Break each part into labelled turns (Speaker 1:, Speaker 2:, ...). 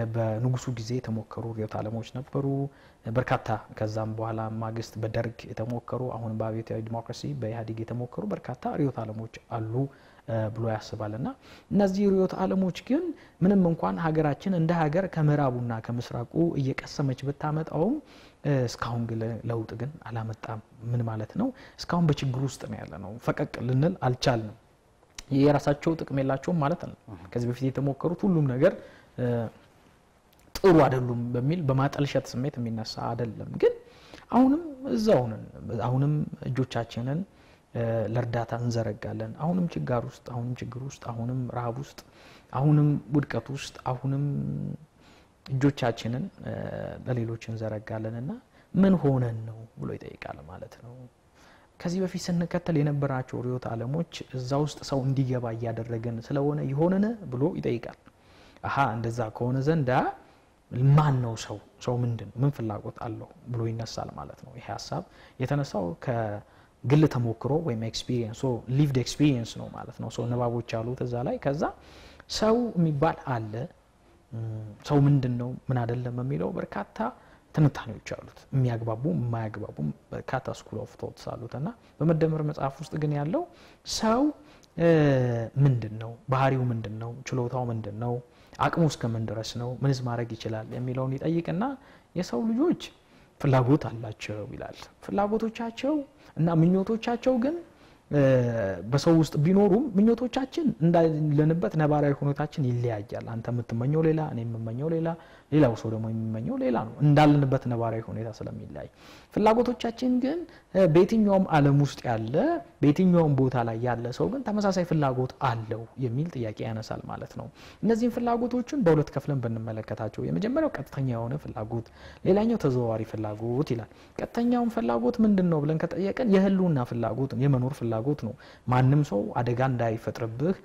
Speaker 1: በንጉሱ ጊዜ የተሞከሩ ርዕዮተ ዓለሞች ነበሩ በርካታ ከዛም በኋላ ማግስት በደርግ የተሞከሩ አሁን በአብዮታዊ ዲሞክራሲ በኢህአዴግ የተሞከሩ በርካታ ርዕዮተ ዓለሞች አሉ ብሎ ያስባልና እነዚህ ርዕዮተ ዓለሞች ግን ምንም እንኳን ሀገራችን እንደ ሀገር ከምዕራቡና ከምስራቁ እየቀሰመች ብታመጣው እስካሁን ግን ለውጥ ግን አላመጣም ምን ማለት ነው እስካሁን በችግር ውስጥ ነው ያለነው ፈቀቅ ልንል አልቻልንም የራሳቸው ጥቅም የላቸውም ማለት ነው ከዚህ በፊት የተሞከሩት ሁሉም ነገር ጥሩ አይደሉም በሚል በማጠልሸት ስሜት የሚነሳ አይደለም ግን አሁንም እጆቻችንን ለርዳታ እንዘረጋለን አሁንም ችግር ውስጥ አሁንም ረሃብ ውስጥ አሁንም ውድቀት ውስጥ አሁንም እጆቻችንን ለሌሎች እንዘረጋለንና ምን ሆነን ነው ብሎ ይጠይቃል ማለት ነው ከዚህ በፊት ስንከተል የነበራቸው ርዕዮተ ዓለሞች እዛ ውስጥ ሰው እንዲገባ ያደረገን ስለሆነ ይሆነን ብሎ ይጠይቃል እንደዛ ከሆነ ዘንዳ ማን ነው ሰው ምንድነው ምን ፍላጎት አለው ብሎ ይነሳል ማለት ነው ይሄ ሐሳብ የተነሳው ከግል ተሞክሮ ወይም ኤክስፒሪየንስ ሊቭድ ኤክስፒሪየንስ ነው ማለት ነው ንባቦች አሉት እዛ ላይ ከዛ ሰው የሚባል አለ ሰው ምንድነው ምን አይደለም የሚለው በርካታ ትንታኔዎች አሉት የሚያግባቡ የማያግባቡ በርካታ ስኩል ኦፍ ቶትስ አሉትና በመደመር መጽሐፍ ውስጥ ግን ያለው ሰው ምንድነው ባህሪው ምንድነው ችሎታው ምንድነው አቅሙ እስከምን ድረስ ነው ምንስ ማድረግ ይችላል የሚለውን ይጠይቅና የሰው ልጆች ፍላጎት አላቸው ይላል ፍላጎቶቻቸው እና ምኞቶቻቸው ግን በሰው ውስጥ ቢኖሩም ምኞቶቻችን እንዳለንበት ነባራዊ ሁኔታችን ይለያያል አንተ የምትመኘው ሌላ እኔ የምመኘው ሌላው ሰው ደግሞ የሚመኘው ሌላ ነው እንዳለንበት ነባራዊ ሁኔታ ስለሚለያይ ፍላጎቶቻችን ግን በየትኛውም ዓለም ውስጥ ያለ በየትኛውም ቦታ ላይ ያለ ሰው ግን ተመሳሳይ ፍላጎት አለው የሚል ጥያቄ ያነሳል ማለት ነው እነዚህን ፍላጎቶችን በሁለት ከፍለን ብንመለከታቸው የመጀመሪያው ቀጥተኛ የሆነ ፍላጎት ሌላኛው ተዘዋዋሪ ፍላጎት ይላል ቀጥተኛው ፍላጎት ምንድነው ብለን ከጠየቀን የህልውና ፍላጎት የመኖር ፍላጎት ነው ማንንም ሰው አደጋ እንዳይፈጥርብህ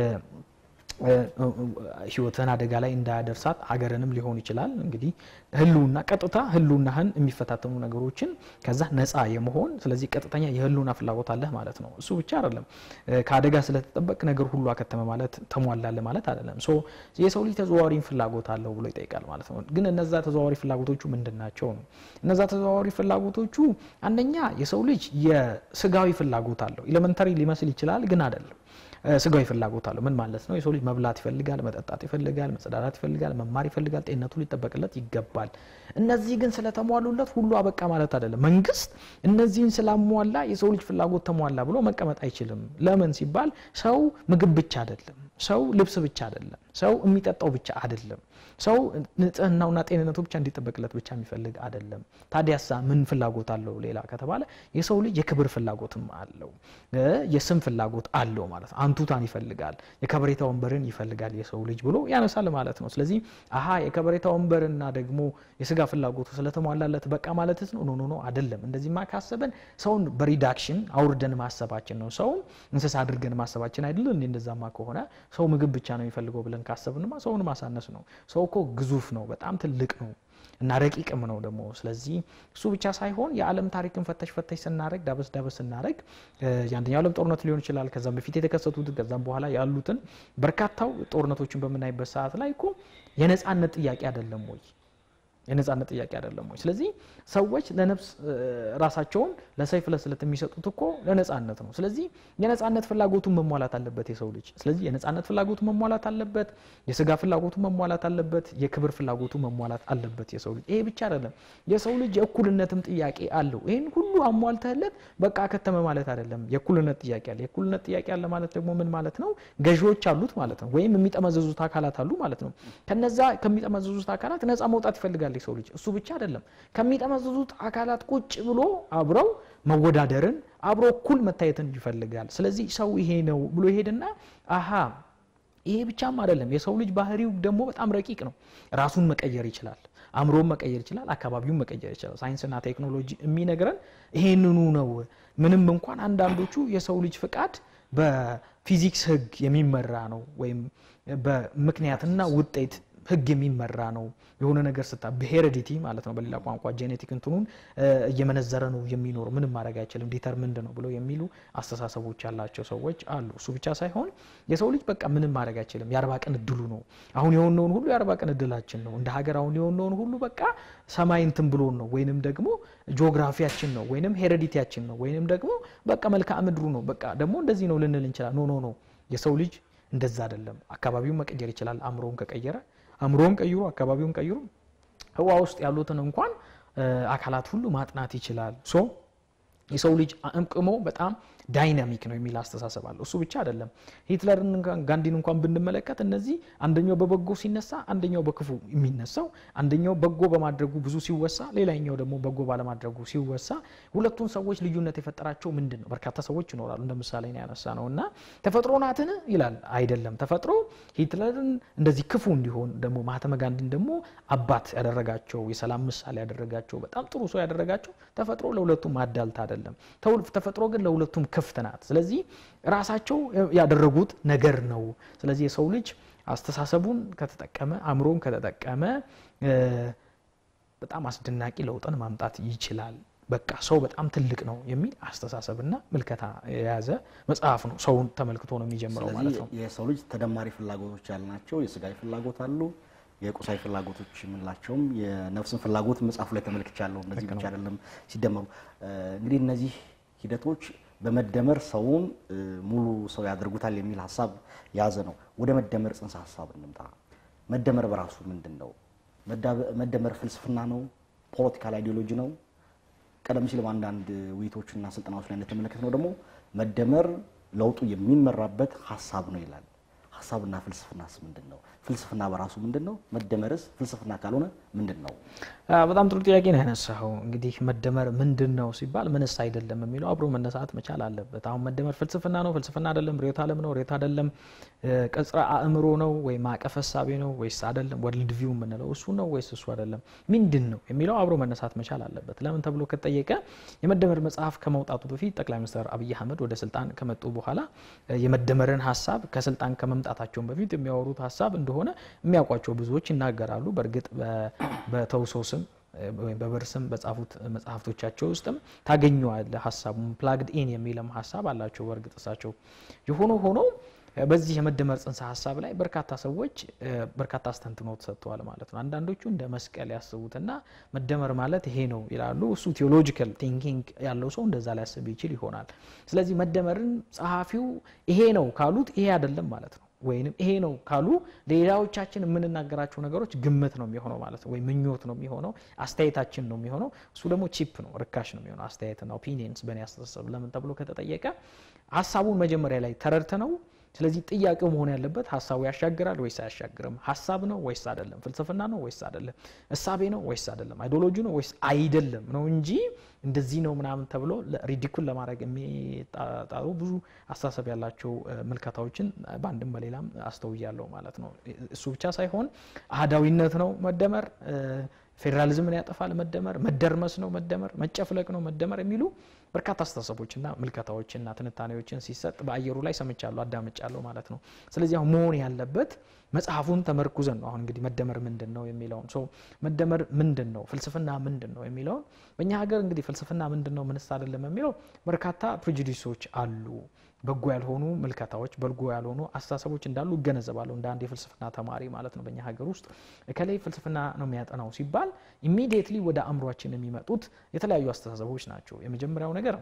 Speaker 1: ህይወትን አደጋ ላይ እንዳያደርሳት ሀገርንም ሊሆን ይችላል እንግዲህ ህልውና ቀጥታ ህልውናህን የሚፈታተኑ ነገሮችን ከዛ ነፃ የመሆን ስለዚህ ቀጥተኛ የህልውና ፍላጎት አለ ማለት ነው እሱ ብቻ አይደለም ከአደጋ ስለተጠበቅ ነገር ሁሉ አከተመ ማለት ተሟላለ ማለት አይደለም የሰው ልጅ ተዘዋዋሪ ፍላጎት አለው ብሎ ይጠይቃል ማለት ነው ግን እነዛ ተዘዋዋሪ ፍላጎቶቹ ምንድናቸው ነው እነዛ ተዘዋዋሪ ፍላጎቶቹ አንደኛ የሰው ልጅ የስጋዊ ፍላጎት አለው ኤሌመንተሪ ሊመስል ይችላል ግን አይደለም ስጋዊ ፍላጎት አለው ምን ማለት ነው የሰው ልጅ መብላት ይፈልጋል መጠጣት ይፈልጋል መጸዳዳት ይፈልጋል መማር ይፈልጋል ጤንነቱ ሊጠበቅለት ይገባል እነዚህ ግን ስለተሟሉለት ሁሉ አበቃ ማለት አይደለም መንግስት እነዚህን ስላሟላ የሰው ልጅ ፍላጎት ተሟላ ብሎ መቀመጥ አይችልም ለምን ሲባል ሰው ምግብ ብቻ አይደለም ሰው ልብስ ብቻ አይደለም ሰው የሚጠጣው ብቻ አይደለም ሰው ንጽህናውና ጤንነቱ ብቻ እንዲጠበቅለት ብቻ የሚፈልግ አይደለም ታዲያሳ ምን ፍላጎት አለው ሌላ ከተባለ የሰው ልጅ የክብር ፍላጎትም አለው የስም ፍላጎት አለው ማለት አንቱታን ይፈልጋል የከበሬታ ወንበርን ይፈልጋል የሰው ልጅ ብሎ ያነሳል ማለት ነው ስለዚህ የከበሬታ ወንበርና ደግሞ የስጋ ፍላጎቱ ስለተሟላለት በቃ ማለትስ ነው ኖ አይደለም እንደዚህማ ካሰበን ሰውን በሪዳክሽን አውርደን ማሰባችን ነው ሰው እንስሳ አድርገን ማሰባችን አይደለም እንደዛማ ከሆነ ሰው ምግብ ብቻ ነው የሚፈልገው ብለን ካሰብንማ ሰውን ማሳነስ ነው ሰው እኮ ግዙፍ ነው በጣም ትልቅ ነው እና ረቂቅም ነው ደግሞ ስለዚህ እሱ ብቻ ሳይሆን የዓለም ታሪክን ፈተሽ ስናረግ ዳበስ ስናረግ የአንደኛው ዓለም ጦርነት ሊሆን ይችላል ከዛም በፊት የተከሰቱት ከዛም በኋላ ያሉትን በርካታው ጦርነቶችን በመናይበት ሰዓት ላይ እኮ የነጻነት ጥያቄ አይደለም ወይ የነጻነት ጥያቄ አይደለም ወይ ስለዚህ ሰዎች ለነፍስ ራሳቸውን ለሰይፍ ለስለት የሚሰጡት እኮ ለነጻነት ነው ስለዚህ የነጻነት ፍላጎቱን መሟላት አለበት የሰው ልጅ ስለዚህ የነጻነት ፍላጎቱ መሟላት አለበት የስጋ ፍላጎቱ መሟላት አለበት የክብር ፍላጎቱ መሟላት አለበት የሰው ልጅ ይሄ ብቻ አይደለም የሰው ልጅ የእኩልነትም ጥያቄ አለው ይሄን ሁሉ አሟልተለት በቃ ከተመ ማለት አይደለም የእኩልነት ጥያቄ አለ ማለት ደግሞ ምን ማለት ነው ገዢዎች አሉት ማለት ነው ወይም የሚጠመዘዙት አካላት አሉ ማለት ነው ከነዛ ከሚጠመዘዙት አካላት ነፃ መውጣት ይፈልጋል የሰው ልጅ እሱ ብቻ አይደለም ከሚጠመዘዙት አካላት ቁጭ ብሎ አብረው መወዳደርን አብሮ እኩል መታየትን ይፈልጋል ስለዚህ ሰው ይሄ ነው ብሎ ይሄድና ይሄ ብቻም አይደለም የሰው ልጅ ባህሪው ደግሞ በጣም ረቂቅ ነው ራሱን መቀየር ይችላል አምሮን መቀየር ይችላል አካባቢውን መቀየር ይችላል ሳይንስና ቴክኖሎጂ የሚነግረን ይሄንኑ ነው ምንም እንኳን አንዳንዶቹ የሰው ልጅ ፍቃድ በፊዚክስ ህግ የሚመራ ነው ወይም በምክንያትና ውጤት ህግ የሚመራ ነው የሆነ ነገር ስታ በሄሬዲቲ ማለት ነው በሌላ ቋንቋ ጄኔቲክ እንትኑን እየመነዘረ ነው የሚኖር ምንም ማድረግ አይችልም ዲተርሚንድ ነው ብለው የሚሉ አስተሳሰቦች ያላቸው ሰዎች አሉ እሱ ብቻ ሳይሆን የሰው ልጅ በቃ ምንም ማድረግ አይችልም የ40 ቀን እድሉ ነው አሁን የሆነውን ሁሉ የ40 ቀን እድላችን ነው እንደ ሀገር አሁን የሆነውን ሁሉ በቃ ሰማይ እንትን ብሎ ነው ወይንም ደግሞ ጂኦግራፊያችን ነው ወይንም ሄሬዲቲያችን ነው ወይንም ደግሞ በቃ መልክዓ ምድሩ ነው በቃ ደግሞ እንደዚህ ነው ልንል እንችላለን ኖ የሰው ልጅ እንደዛ አይደለም አካባቢውን መቀየር ይችላል አምሮን ከቀየረ አምሮን ቀይሮ አካባቢውን ቀይሮ ህዋ ውስጥ ያሉትን እንኳን አካላት ሁሉ ማጥናት ይችላል ሶ የሰው ልጅ አእምቅሞ በጣም ዳይናሚክ ነው የሚል አስተሳሰብ አለ እሱ ብቻ አይደለም ሂትለርን ጋንዲን እንኳን ብንመለከት እነዚህ አንደኛው በበጎ ሲነሳ አንደኛው በክፉ የሚነሳው አንደኛው በጎ በማድረጉ ብዙ ሲወሳ ሌላኛው ደግሞ በጎ ባለማድረጉ ሲወሳ ሁለቱን ሰዎች ልዩነት የፈጠራቸው ምንድነው በርካታ ሰዎች ይኖራሉ እንደ ምሳሌ ነው ያነሳነውና ተፈጥሮ ናትን ይላል አይደለም ተፈጥሮ ሂትለርን እንደዚህ ክፉ እንዲሆን ደግሞ ማህተመ ጋንዲን ደግሞ አባት ያደረጋቸው የሰላም ምሳሌ ያደረጋቸው በጣም ጥሩ ሰው ያደረጋቸው ተፈጥሮ ለሁለቱም አዳልታ አይደለም ተፈጥሮ ግን ለሁለቱም ክፍት ናት ስለዚህ ራሳቸው ያደረጉት ነገር ነው ስለዚህ የሰው ልጅ አስተሳሰቡን ከተጠቀመ አምሮን ከተጠቀመ በጣም አስደናቂ ለውጥን ማምጣት ይችላል በቃ ሰው በጣም ትልቅ ነው የሚል አስተሳሰብና መልከታ የያዘ መጽሐፍ ነው ሰውን ተመልክቶ ነው የሚጀምረው ማለት ነው
Speaker 2: የሰው ልጅ ተደማሪ ፍላጎቶች ያልናቸው የስጋይ ፍላጎት አሉ የቁሳይ ፍላጎቶች ምንላቸውም የነፍስን ፍላጎት መጽሐፉ ላይ ተመልክቻለሁ እነዚህ ብቻ አይደለም ሲደመሩ እንግዲህ እነዚህ ሂደቶች በመደመር ሰውን ሙሉ ሰው ያደርጉታል የሚል ሐሳብ ያዘ ነው ወደ መደመር ጽንሰ ሐሳብ እንምጣ መደመር በራሱ ምንድነው መደመር ፍልስፍና ነው ፖለቲካል አይዲዮሎጂ ነው ቀደም ሲል አንዳንድ ውይይቶችና ስልጠናዎች ላይ እንደተመለከተነው ደግሞ መደመር ለውጡ የሚመራበት ሐሳብ ነው ይላል ሐሳብና ፍልስፍናስ ምንድነው ፍልስፍና በራሱ ምንድነው መደመርስ ፍልስፍና ካልሆነ ምንድነው
Speaker 1: በጣም ጥሩ ጥያቄ ነው ያነሳው እንግዲህ መደመር ምንድነው ሲባል ምንስ አይደለም የሚለው አብሮ መነሳት መቻል አለበት አሁን መደመር ፍልስፍና ነው ፍልስፍና አይደለም ሪዮት ዓለም ነው ሪዮት አይደለም ቅጽረ አእምሮ ነው ወይ ማቀፍ ሐሳቤ ነው ወይስ አይደለም ወርልድ ቪው ምንለው እሱ ነው ወይስ እሱ አይደለም ምንድነው የሚለው አብሮ መነሳት መቻል አለበት ለምን ተብሎ ከተጠየቀ የመደመር መጽሐፍ ከመውጣቱ በፊት ጠቅላይ ሚኒስትር አብይ አህመድ ወደ ስልጣን ከመጡ በኋላ የመደመርን ሐሳብ ከስልጣን ከመምጣታቸው በፊት የሚያወሩት ሐሳብ እንደሆነ የሚያውቋቸው ብዙዎች ይናገራሉ በርግጥ በተውሶስም ወይ በበርስም በጻፉት መጽሐፍቶቻቸው ውስጥም ታገኙዋል ሐሳቡን ፕላግድ ኢን የሚልም ሐሳብ አላቸው በርግጥ እሳቸው ሆኖ በዚህ የመደመር ጽንሰ ሐሳብ ላይ በርካታ ሰዎች በርካታ አስተንትኖት ሰጥተዋል ማለት ነው አንዳንዶቹ እንደ መስቀል ያስቡትና መደመር ማለት ይሄ ነው ይላሉ እሱ ቲዮሎጂካል ቲንኪንግ ያለው ሰው እንደዛ ላይ ያስብ ይችላል ይሆናል ስለዚህ መደመርን ጸሐፊው ይሄ ነው ካሉት ይሄ አይደለም ማለት ነው ወይንም ይሄ ነው ካሉ ሌላዎቻችን የምንናገራቸው ነገሮች ግምት ነው የሚሆነው ማለት ነው ወይ ምኞት ነው የሚሆነው አስተያየታችን ነው የሚሆነው እሱ ደግሞ ቺፕ ነው ርካሽ ነው የሚሆነው አስተያየትና ኦፒኒየንስ በእኔ አስተሳሰብ ለምን ተብሎ ከተጠየቀ ሐሳቡን መጀመሪያ ላይ ተረድተነው ስለዚህ ጥያቄው መሆን ያለበት ሐሳቡ ያሻግራል ወይስ አያሻግርም ሐሳብ ነው ወይስ አይደለም ፍልስፍና ነው ወይስ አይደለም እሳቤ ነው ወይስ አይደለም አይዲዮሎጂ ነው ወይስ አይደለም ነው እንጂ እንደዚህ ነው ምናምን ተብሎ ሪዲኩል ለማድረግ የሚጣጣሩ ብዙ አስተሳሰብ ያላቸው መልከታዎችን በአንድም በሌላም አስተውያለሁ ማለት ነው እሱ ብቻ ሳይሆን አህዳዊነት ነው መደመር ፌደራሊዝምን ያጠፋል መደመር መደርመስ ነው መደመር መጨፍለቅ ነው መደመር የሚሉ በርካታ አስተሳሰቦችና መልከታዎችና ትንታኔዎችን ሲሰጥ በአየሩ ላይ ሰምቻለሁ አዳምጫለሁ ማለት ነው ስለዚህ አሁን መሆን ያለበት መጽሐፉን ተመርኩዘን ነው አሁን እንግዲህ መደመር ምንድነው የሚለው መደመር ምንድነው ፍልስፍና ምንድነው የሚለው በእኛ ሀገር እንግዲህ ፍልስፍና ምንድነው ምንስ አይደለም የሚለው በርካታ ፕሬጁዲሶች አሉ በጎ ያልሆኑ መልከታዎች በጎ ያልሆኑ አስተሳሰቦች እንዳሉ ይገነዘባሉ እንደ አንድ የፍልስፍና ተማሪ ማለት ነው በእኛ ሀገር ውስጥ ከላይ ፍልስፍና ነው የሚያጠናው ሲባል ኢሚዲየትሊ ወደ አእምሮአችን የሚመጡት የተለያዩ አስተሳሰቦች ናቸው የመጀመሪያው ነገር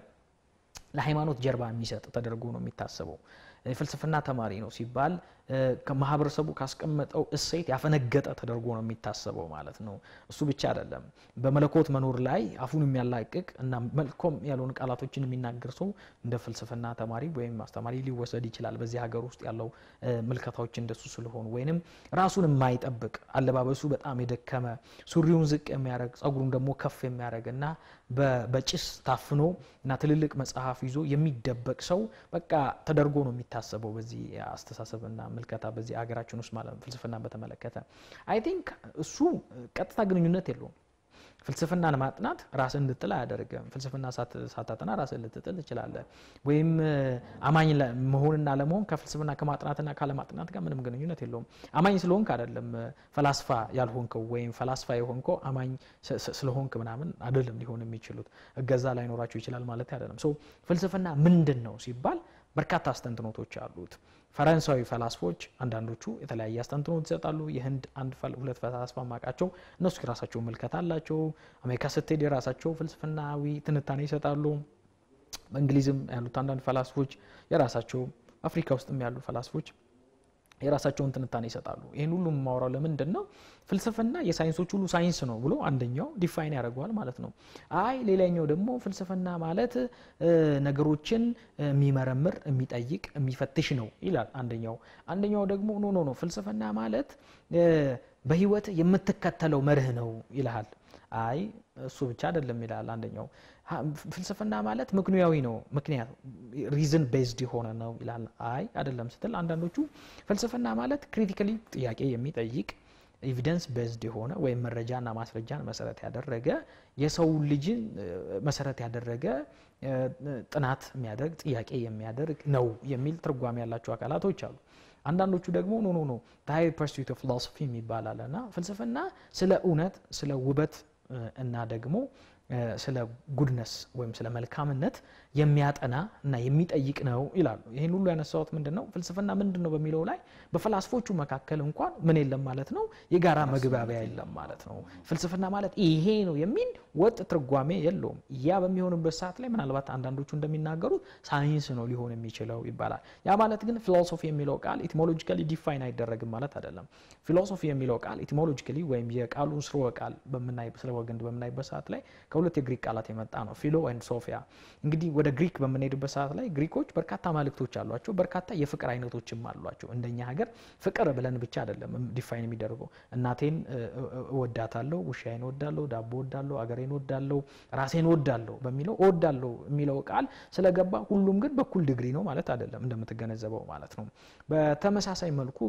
Speaker 1: ለሃይማኖት ጀርባ የሚሰጥ ተደርጎ ነው የሚታሰበው ፍልስፍና ተማሪ ነው ሲባል ከማህበረሰቡ ካስቀመጠው እሴት ያፈነገጠ ተደርጎ ነው የሚታሰበው ማለት ነው እሱ ብቻ አይደለም በመለኮት መኖር ላይ አፉን የሚያላቅቅ እና መልኮም ያለውን ቃላቶችን የሚናገር ሰው እንደ ፍልስፍና ተማሪ ወይም አስተማሪ ሊወሰድ ይችላል በዚህ ሀገር ውስጥ ያለው መልከታዎች እንደሱ ስለሆኑ ወይንም ራሱን የማይጠብቅ አለባበሱ በጣም የደከመ ሱሪውን ዝቅ የሚያረግ ጸጉሩን ደግሞ ከፍ የሚያረግና በጭስ ታፍኖ እና ትልልቅ መጽሐፍ ይዞ የሚደበቅ ሰው በቃ ተደርጎ ነው የሚታሰበው በዚህ አስተሳሰብና መልከታ በዚህ ሀገራችን ውስጥ ማለት ፍልስፍና በተመለከተ አይ ቲንክ እሱ ቀጥታ ግንኙነት የለውም ፍልስፍናን ማጥናት ራስን እንድትል አያደርግም ፍልስፍና ሳታጠና ራስን ልትጥል ትችላለህ ወይም አማኝ መሆንና ለመሆን ከፍልስፍና ከማጥናትና ካለማጥናት ጋር ምንም ግንኙነት የለውም አማኝ ስለሆንክ አይደለም ፈላስፋ ያልሆንከው ወይም ፈላስፋ የሆንከው አማኝ ስለሆንክ ምናምን አይደለም ሊሆን የሚችሉት እገዛ ላይ ኖራቸው ይችላል ማለት አይደለም ሶ ፍልስፍና ምንድነው ሲባል በርካታ አስተንትኖቶች አሉት ፈረንሳዊ ፈላስፎች አንዳንዶቹ የተለያየ አስተንትኖት ይሰጣሉ የህንድ አንድ ሁለት ፈላስፋ ማቃቸው እነሱ የራሳቸው መልከታ አላቸው አሜሪካ ስትሄድ የራሳቸው ፍልስፍናዊ ትንታኔ ይሰጣሉ በእንግሊዝም ያሉት አንዳንድ ፈላስፎች የራሳቸው አፍሪካ ውስጥም ያሉ ፈላስፎች የራሳቸውን ትንታኔ ይሰጣሉ ይሄን ሁሉ ማውራው ለምንድነው ፍልስፍና የሳይንሶች ሁሉ ሳይንስ ነው ብሎ አንደኛው ዲፋይን ያደርጋል ማለት ነው አይ ሌላኛው ደግሞ ፍልስፍና ማለት ነገሮችን የሚመረምር የሚጠይቅ የሚፈትሽ ነው ይላል አንደኛው ደግሞ ኖ ፍልስፍና ማለት በህይወት የምትከተለው መርህ ነው ይላል አይ እሱ ብቻ አይደለም ይላል አንደኛው ፍልስፍና ማለት ምክንያታዊ ነው ምክንያት ሪዝን ቤዝድ ሆነ ነው ይላል አይ አይደለም ስትል አንዳንዶቹ ፍልስፍና ማለት ክሪቲካሊ ጥያቄ የሚጠይቅ ኤቪደንስ ቤዝድ ሆነ ወይ መረጃና ማስረጃን መሰረት ያደረገ የሰው ልጅን መሰረት ያደረገ ጥናት የሚያደርግ ጥያቄ የሚያደርግ ነው የሚል ትርጓሜ ያላቸው አካላቶች አሉ አንዳንዶቹ ደግሞ ኖ the pursuit of philosophy የሚባላልና ፍልስፍና ስለ እውነት ስለ ውበት እና ደግሞ ስለ ጉድነስ ወይም ስለ መልካምነት የሚያጠና እና የሚጠይቅ ነው ይላሉ ይሄን ሁሉ ያነሳውት ምንድነው ፍልስፍና ምንድነው በሚለው ላይ በፈላስፎቹ መካከል እንኳን ምን የለም ማለት ነው የጋራ መግባቢያ የለም ማለት ነው ፍልስፍና ማለት ይሄ ነው የሚል ወጥ ትርጓሜ የለውም ያ በሚሆንበት ሰዓት ላይ ምናልባት አንዳንዶቹ እንደሚናገሩት ሳይንስ ነው ሊሆን የሚችለው ይባላል ያ ማለት ግን ፊሎሶፊ የሚለው ቃል ኢቲሞሎጂካሊ ዲፋይን አይደረግም ማለት አይደለም ፊሎሶፊ የሚለው ቃል ኢቲሞሎጂካሊ ወይም የቃሉን ስርወ ቃል በመናይ ስለ ወገንድ በመናይበት ሰዓት ላይ ከሁለት የግሪክ ቃላት የመጣ ነው ፊሎ ኤንድ ሶፊያ እንግዲህ ወደ ግሪክ በመነይድበት ሰዓት ላይ ግሪኮች በርካታ ማለክቶች አሏቸው በርካታ የፍቅር አይነቶችም አሏቸው እንደኛ ሀገር ፍቅር ብለን ብቻ አይደለም ዲፋይን የሚደረገው እናቴን እወዳታለሁ ውሻዬን እወዳለሁ ዳቦ እወዳለሁ አገሬን እወዳለሁ ራሴን እወዳለሁ በሚለው እወዳለሁ የሚለው ቃል ስለገባ ሁሉም ግን በኩል ዲግሪ ነው ማለት አይደለም እንደምትገነዘበው ማለት ነው በተመሳሳይ መልኩ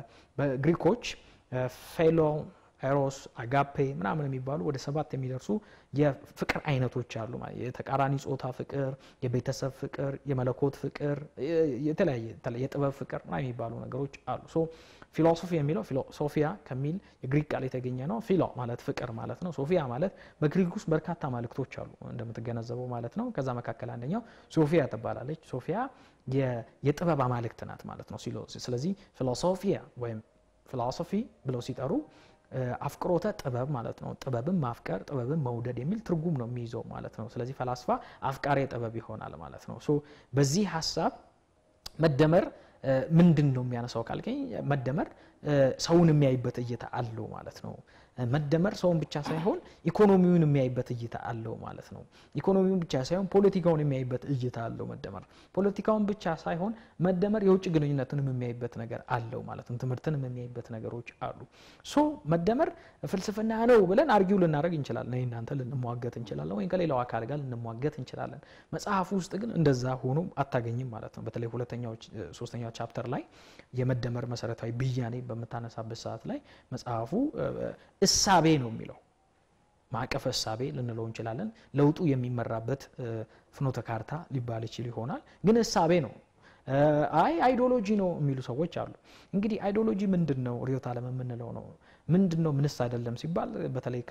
Speaker 1: በግሪኮች ፌሎ ኤሮስ አጋፔ ምናምን የሚባሉ ወደ 7 የሚደርሱ የፍቅር አይነቶች አሉ ማለት የተቃራኒ ጾታ ፍቅር የቤተሰብ ፍቅር የመለኮት ፍቅር የተለያየ የጥበብ ፍቅር ምናምን የሚባሉ ነገሮች አሉ ሶ ፊሎሶፊ የሚለው ፊሎሶፊያ ከሚል የግሪክ ቃል የተገኘ ነው ፊሎ ማለት ፍቅር ማለት ነው ሶፊያ ማለት በግሪክ ውስጥ በርካታ ማለክቶች አሉ እንደምትገነዘበው ማለት ነው ከዛ መካከል አንደኛው ሶፊያ ተባላለች ሶፊያ የጥበብ አማልክት ናት ማለት ነው ስለዚህ ፊሎሶፊያ ወይም ፊሎሶፊ ብለው ሲጠሩ አፍቅሮተ ጥበብ ማለት ነው ጥበብን ማፍቀር ጥበብን መውደድ የሚል ትርጉም ነው የሚይዘው ማለት ነው ስለዚህ ፈላስፋ አፍቃሪ ጥበብ ይሆናል ማለት ነው ሶ በዚህ ሐሳብ መደመር ምንድነው የሚያነሳው ካልከኝ መደመር ሰውን የሚያይበት እይታ አለው ማለት ነው መደመር ሰውን ብቻ ሳይሆን ኢኮኖሚውን የሚያይበት እይታ አለው ማለት ነው ኢኮኖሚውን ብቻ ሳይሆን ፖለቲካውን የሚያይበት እይታ አለው መደመር ፖለቲካውን ብቻ ሳይሆን መደመር የውጭ ግንኙነትንም የሚያይበት ነገር አለው ማለት ነው ትምህርትንም የሚያይበት ነገሮች አሉ ሶ መደመር ፍልስፍና ነው ብለን አርጊው ልናደርግ እንችላለን እናንተ ልንሟገት እንችላለን ወይ ከሌላው አካል ጋር ልንሟገት እንችላለን መጽሐፉ ውስጥ ግን እንደዛ ሆኖ አታገኝም ማለት ነው በተለይ ሁለተኛው ሶስተኛው ቻፕተር ላይ የመደመር መሰረታዊ ብያኔ በመታነሳበት ሰዓት ላይ መጽሐፉ እሳቤ ነው የሚለው ማቀፈ እሳቤ ልንለው እንችላለን ለውጡ የሚመራበት ፍኖተ ካርታ ሊባል ይችላል ግን እሳቤ ነው አይዲዮሎጂ ነው የሚሉ ሰዎች አሉ እንግዲህ አይዲዮሎጂ ምንድነው ሪዮት ዓለም የምንለው ነው ምንድነው ምንስ አይደለም ሲባል በተለይ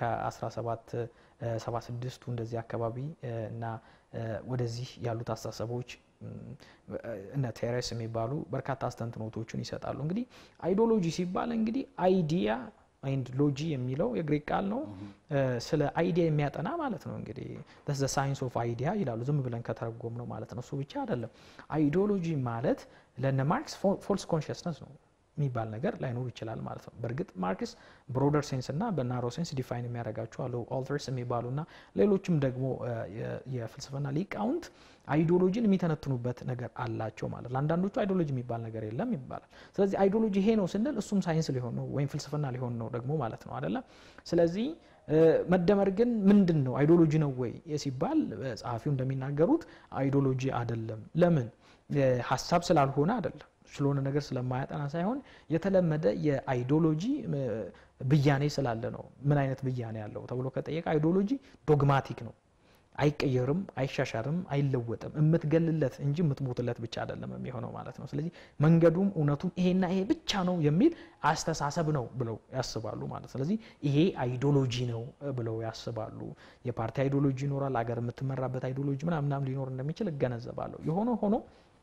Speaker 1: ከ1776 እንደዚህ አካባቢ እና ወደዚህ ያሉት አስተሳሰቦች እና ቴሬስ የሚባሉ በርካታ አስተንትኖቶችን ይሰጣሉ እንግዲህ አይዲዮሎጂ ሲባል እንግዲህ አይዲያ and logy የሚለው የግሪክ ቃል ነው ስለ አይዲያ የሚያጠና ማለት ነው እንግዲህ that's the science of idea ይላሉ ዝም ብለን ከተረጎም ነው ማለት ነው እሱ ብቻ አይደለም አይዲዮሎጂ ማለት ለነ ማርክስ false consciousness ነው የሚባል ነገር ላይኖር ይችላል ማለት ነው በርግጥ ማርክስ ብሮደር ሴንስ እና በናሮ ሴንስ ዲፋይን የሚያደርጋቸው አሉ ኦልተርስ የሚባሉና ሌሎችም ደግሞ የፍልስፍና ሊቃውንት አይዲዮሎጂን የሚተነትኑበት ነገር አላቸው ማለት ለአንዳንዶቹ አይዲዮሎጂ የሚባል ነገር የለም ይባላል ስለዚህ አይዲዮሎጂ ይሄ ነው ስንል እሱም ሳይንስ ሊሆን ነው ወይም ፍልስፍና ሊሆን ነው ደግሞ ማለት ነው አይደለ ስለዚህ መደመር ግን ምንድነው አይዲዮሎጂ ነው ወይ ሲባል ጻፊው እንደሚናገሩት አይዲዮሎጂ አይደለም ለምን ሐሳብ ስላልሆነ አይደለም ስለሆነ ነገር ስለማያጠና ሳይሆን የተለመደ የአይዲዮሎጂ ብያኔ ስላለ ነው ምን አይነት ብያኔ ያለው ተብሎ ከጠየቀ አይዲዮሎጂ ዶግማቲክ ነው አይቀየርም አይሻሻርም አይለወጥም እምትገልለት እንጂ እምትሞትለት ብቻ አይደለም የሚሆነው ማለት ነው ስለዚህ መንገዱም እውነቱም ይሄና ይሄ ብቻ ነው የሚል አስተሳሰብ ነው ብለው ያስባሉ ማለት ነው ስለዚህ ይሄ አይዲዮሎጂ ነው ብለው ያስባሉ የፓርቲ አይዲዮሎጂ ይኖራል አገር የምትመራበት አይዲዮሎጂ ምናምን ሊኖር እንደሚችል እገነዘባለሁ የሆነ ሆኖ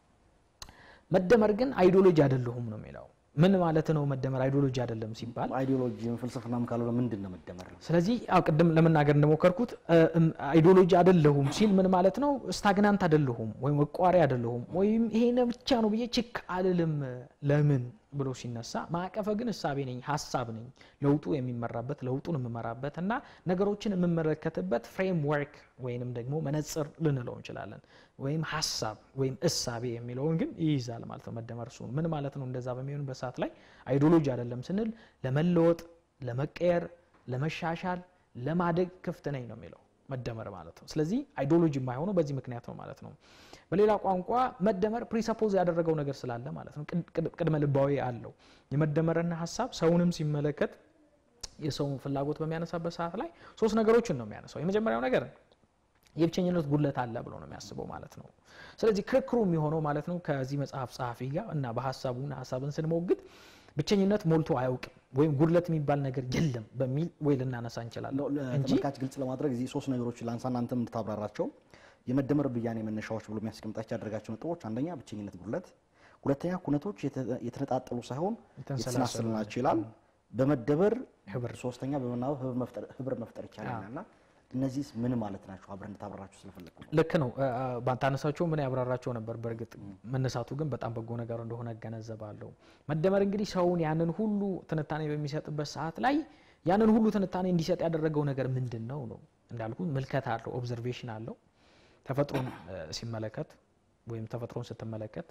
Speaker 1: መደመር ግን አይዲዮሎጂ አይደለም ነው የሚለው ምን ማለት ነው መደመር አይዲዮሎጂ አይደለም ሲባል
Speaker 2: አይዲዮሎጂ ፍልስፍናም ካልሆነ ምንድነው መደመር ነው
Speaker 1: ስለዚህ ቅድም ለመናገር እንደሞከርኩት አይዲዮሎጂ አይደለም ሲል ምን ማለት ነው ስታግናንት አይደለም ወይም ወቋሪ አይደለም ወይም ይሄን ብቻ ነው ብዬ ችክ አልልም ለምን ብሎ ሲነሳ ማቀፈ ግን ሐሳቤ ነኝ ሐሳብ ነኝ ለውጡ የሚመራበት ለውጡን የምመራበትና ነገሮችን የምመለከትበት ፍሬምወርክ ወይንም ደግሞ መነጽር ልንለው እንችላለን ወይም ሐሳብ ወይም ሐሳቤ የሚለውን ግን ይይዛል ማለት ነው መደመር ሱን ምን ማለት ነው እንደዛ በሚሆን በሰዓት ላይ አይዲዮሎጂ አይደለም ስንል ለመለወጥ ለመቀየር ለመሻሻል ለማደግ ክፍት ነኝ ነው የሚለው መደመር ማለት ነው ስለዚህ አይዲዮሎጂ የማይሆነው በዚህ ምክንያት ነው ማለት ነው በሌላ ቋንቋ መደመር ፕሪሰፖዝ ያደረገው ነገር ስላለ ማለት ነው ቅድመ ልባዊ አለው የመደመርና ሐሳብ ሰውንም ሲመለከት የሰውን ፍላጎት በሚያነሳበት ሰዓት ላይ ሶስት ነገሮችን ነው የሚያነሳው የመጀመሪያው ነገር የብቸኝነት ጉድለት አለ ብሎ ነው የሚያስበው ማለት ነው ስለዚህ ክርክሩ የሚሆነው ማለት ነው ከዚህ መጽሐፍ ጸሐፊ ጋር እና በሐሳቡና ሐሳብን ስንሞግት ብቸኝነት ሞልቶ አያውቅም ወይም ጉድለት የሚባል ነገር የለም በሚል ወይ ለናነሳ እንችላለን
Speaker 2: እንጂ ለተመልካች ግልጽ ለማድረግ እዚህ ሶስት ነገሮች ላንሳና አንተም እንድታብራራቸው የመደመር ብያኔ መነሻዎች ብሎ የሚያስቀምጣቸው ያደረጋቸው ነጥቦች አንደኛ ብቸኝነት ጉድለት ሁለተኛ ኩነቶች የተነጣጠሉ ሳይሆን የተሰናሰሉ ናቸው ይላል በመደበር ህብር ሶስተኛ በመናበብ ህብር መፍጠር ይቻላልና እነዚህ ምን ማለት ናቸው አብረን እንድታብራራቸው ስለፈለኩ
Speaker 1: ልክ ነው ባንታነሳቸው ምን ያብራራቸው ነበር በርግጥ መነሳቱ ግን በጣም በጎ ነገር እንደሆነ ገነዘባለሁ መደመር እንግዲህ ሰውን ያንን ሁሉ ትንታኔ በሚሰጥበት ሰዓት ላይ ያንን ሁሉ ትንታኔ እንዲሰጥ ያደረገው ነገር ምንድነው ነው እንዳልኩ መልከታ አለው ኦብዘርቬሽን አለው ተፈጥሮን ሲመለከት ወይም ተፈጥሮን ስትመለከት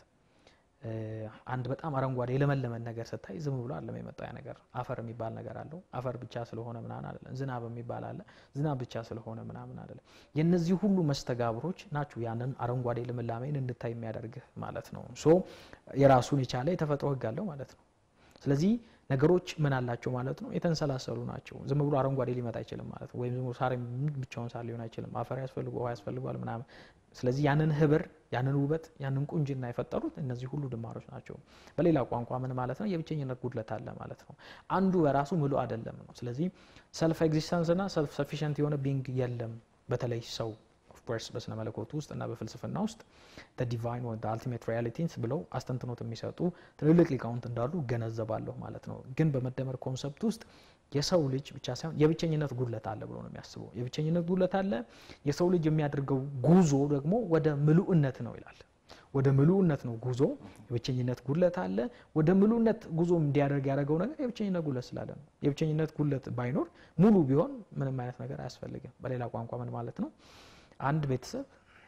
Speaker 1: አንድ በጣም አረንጓዴ የለመለመ ነገር ስታይ ዝም ብሎ አለም የመጣው ያ ነገር አፈር የሚባል ነገር አለው አፈር ብቻ ስለሆነ ምናምን አይደለም ዝናብ የሚባል አለ ዝናብ ብቻ ስለሆነ ምናምን አይደለም የነዚህ ሁሉ መስተጋብሮች ናቸው ያንን አረንጓዴ ልምላሜን እንድታይ የሚያደርግ ማለት ነው ሶ የራሱን የቻለ የተፈጥሮ ህግ አለው ማለት ነው ስለዚህ ነገሮች ምን አላቸው ማለት ነው የተንሰላሰሉ ናቸው ዝም ብሎ አረንጓዴ ሊመጣ አይችልም ማለት ነው ወይም ዝም ብሎ ሳር ብቻውን ሳር ሊሆን አይችልም አፈር ያስፈልገው ውሃ ያስፈልጋል ምናምን ስለዚህ ያንን ህብር ያንን ውበት ያንን ቁንጅና የፈጠሩት እነዚህ ሁሉ ድማሮች ናቸው በሌላ ቋንቋ ምን ማለት ነው የብቸኝነት ጉድለት አለ ማለት ነው አንዱ በራሱ ሙሉ አይደለም ነው ስለዚህ ሰልፍ ኤግዚስተንስ እና ሰልፍ ሰፊሽንት የሆነ ቢንግ የለም በተለይ ሰው ኦፍ ኮርስ በስነ መለኮት ውስጥ እና በፍልስፍና ውስጥ the divine or the ultimate realities ብለው አስተንትኖት የሚሰጡ ትልልቅ ሊቃውንት እንዳሉ ገነዘባለሁ ማለት ነው ግን በመደመር ኮንሰፕት ውስጥ የሰው ልጅ ብቻ ሳይሆን የብቸኝነት ጉድለት አለ ብሎ ነው የሚያስበው የብቸኝነት ጉድለት አለ የሰው ልጅ የሚያደርገው ጉዞ ደግሞ ወደ ምሉእነት ነው ይላል ወደ ምሉእነት ነው ጉዞ የብቸኝነት ጉድለት አለ ወደ ምሉእነት ጉዞ እንዲያደርግ ያደረገው ነገር የብቸኝነት ጉድለት ስላለ ነው የብቸኝነት ጉድለት ባይኖር ሙሉ ቢሆን ምንም አይነት ነገር አያስፈልግም በሌላ ቋንቋ ምን ማለት ነው አንድ ቤተሰብ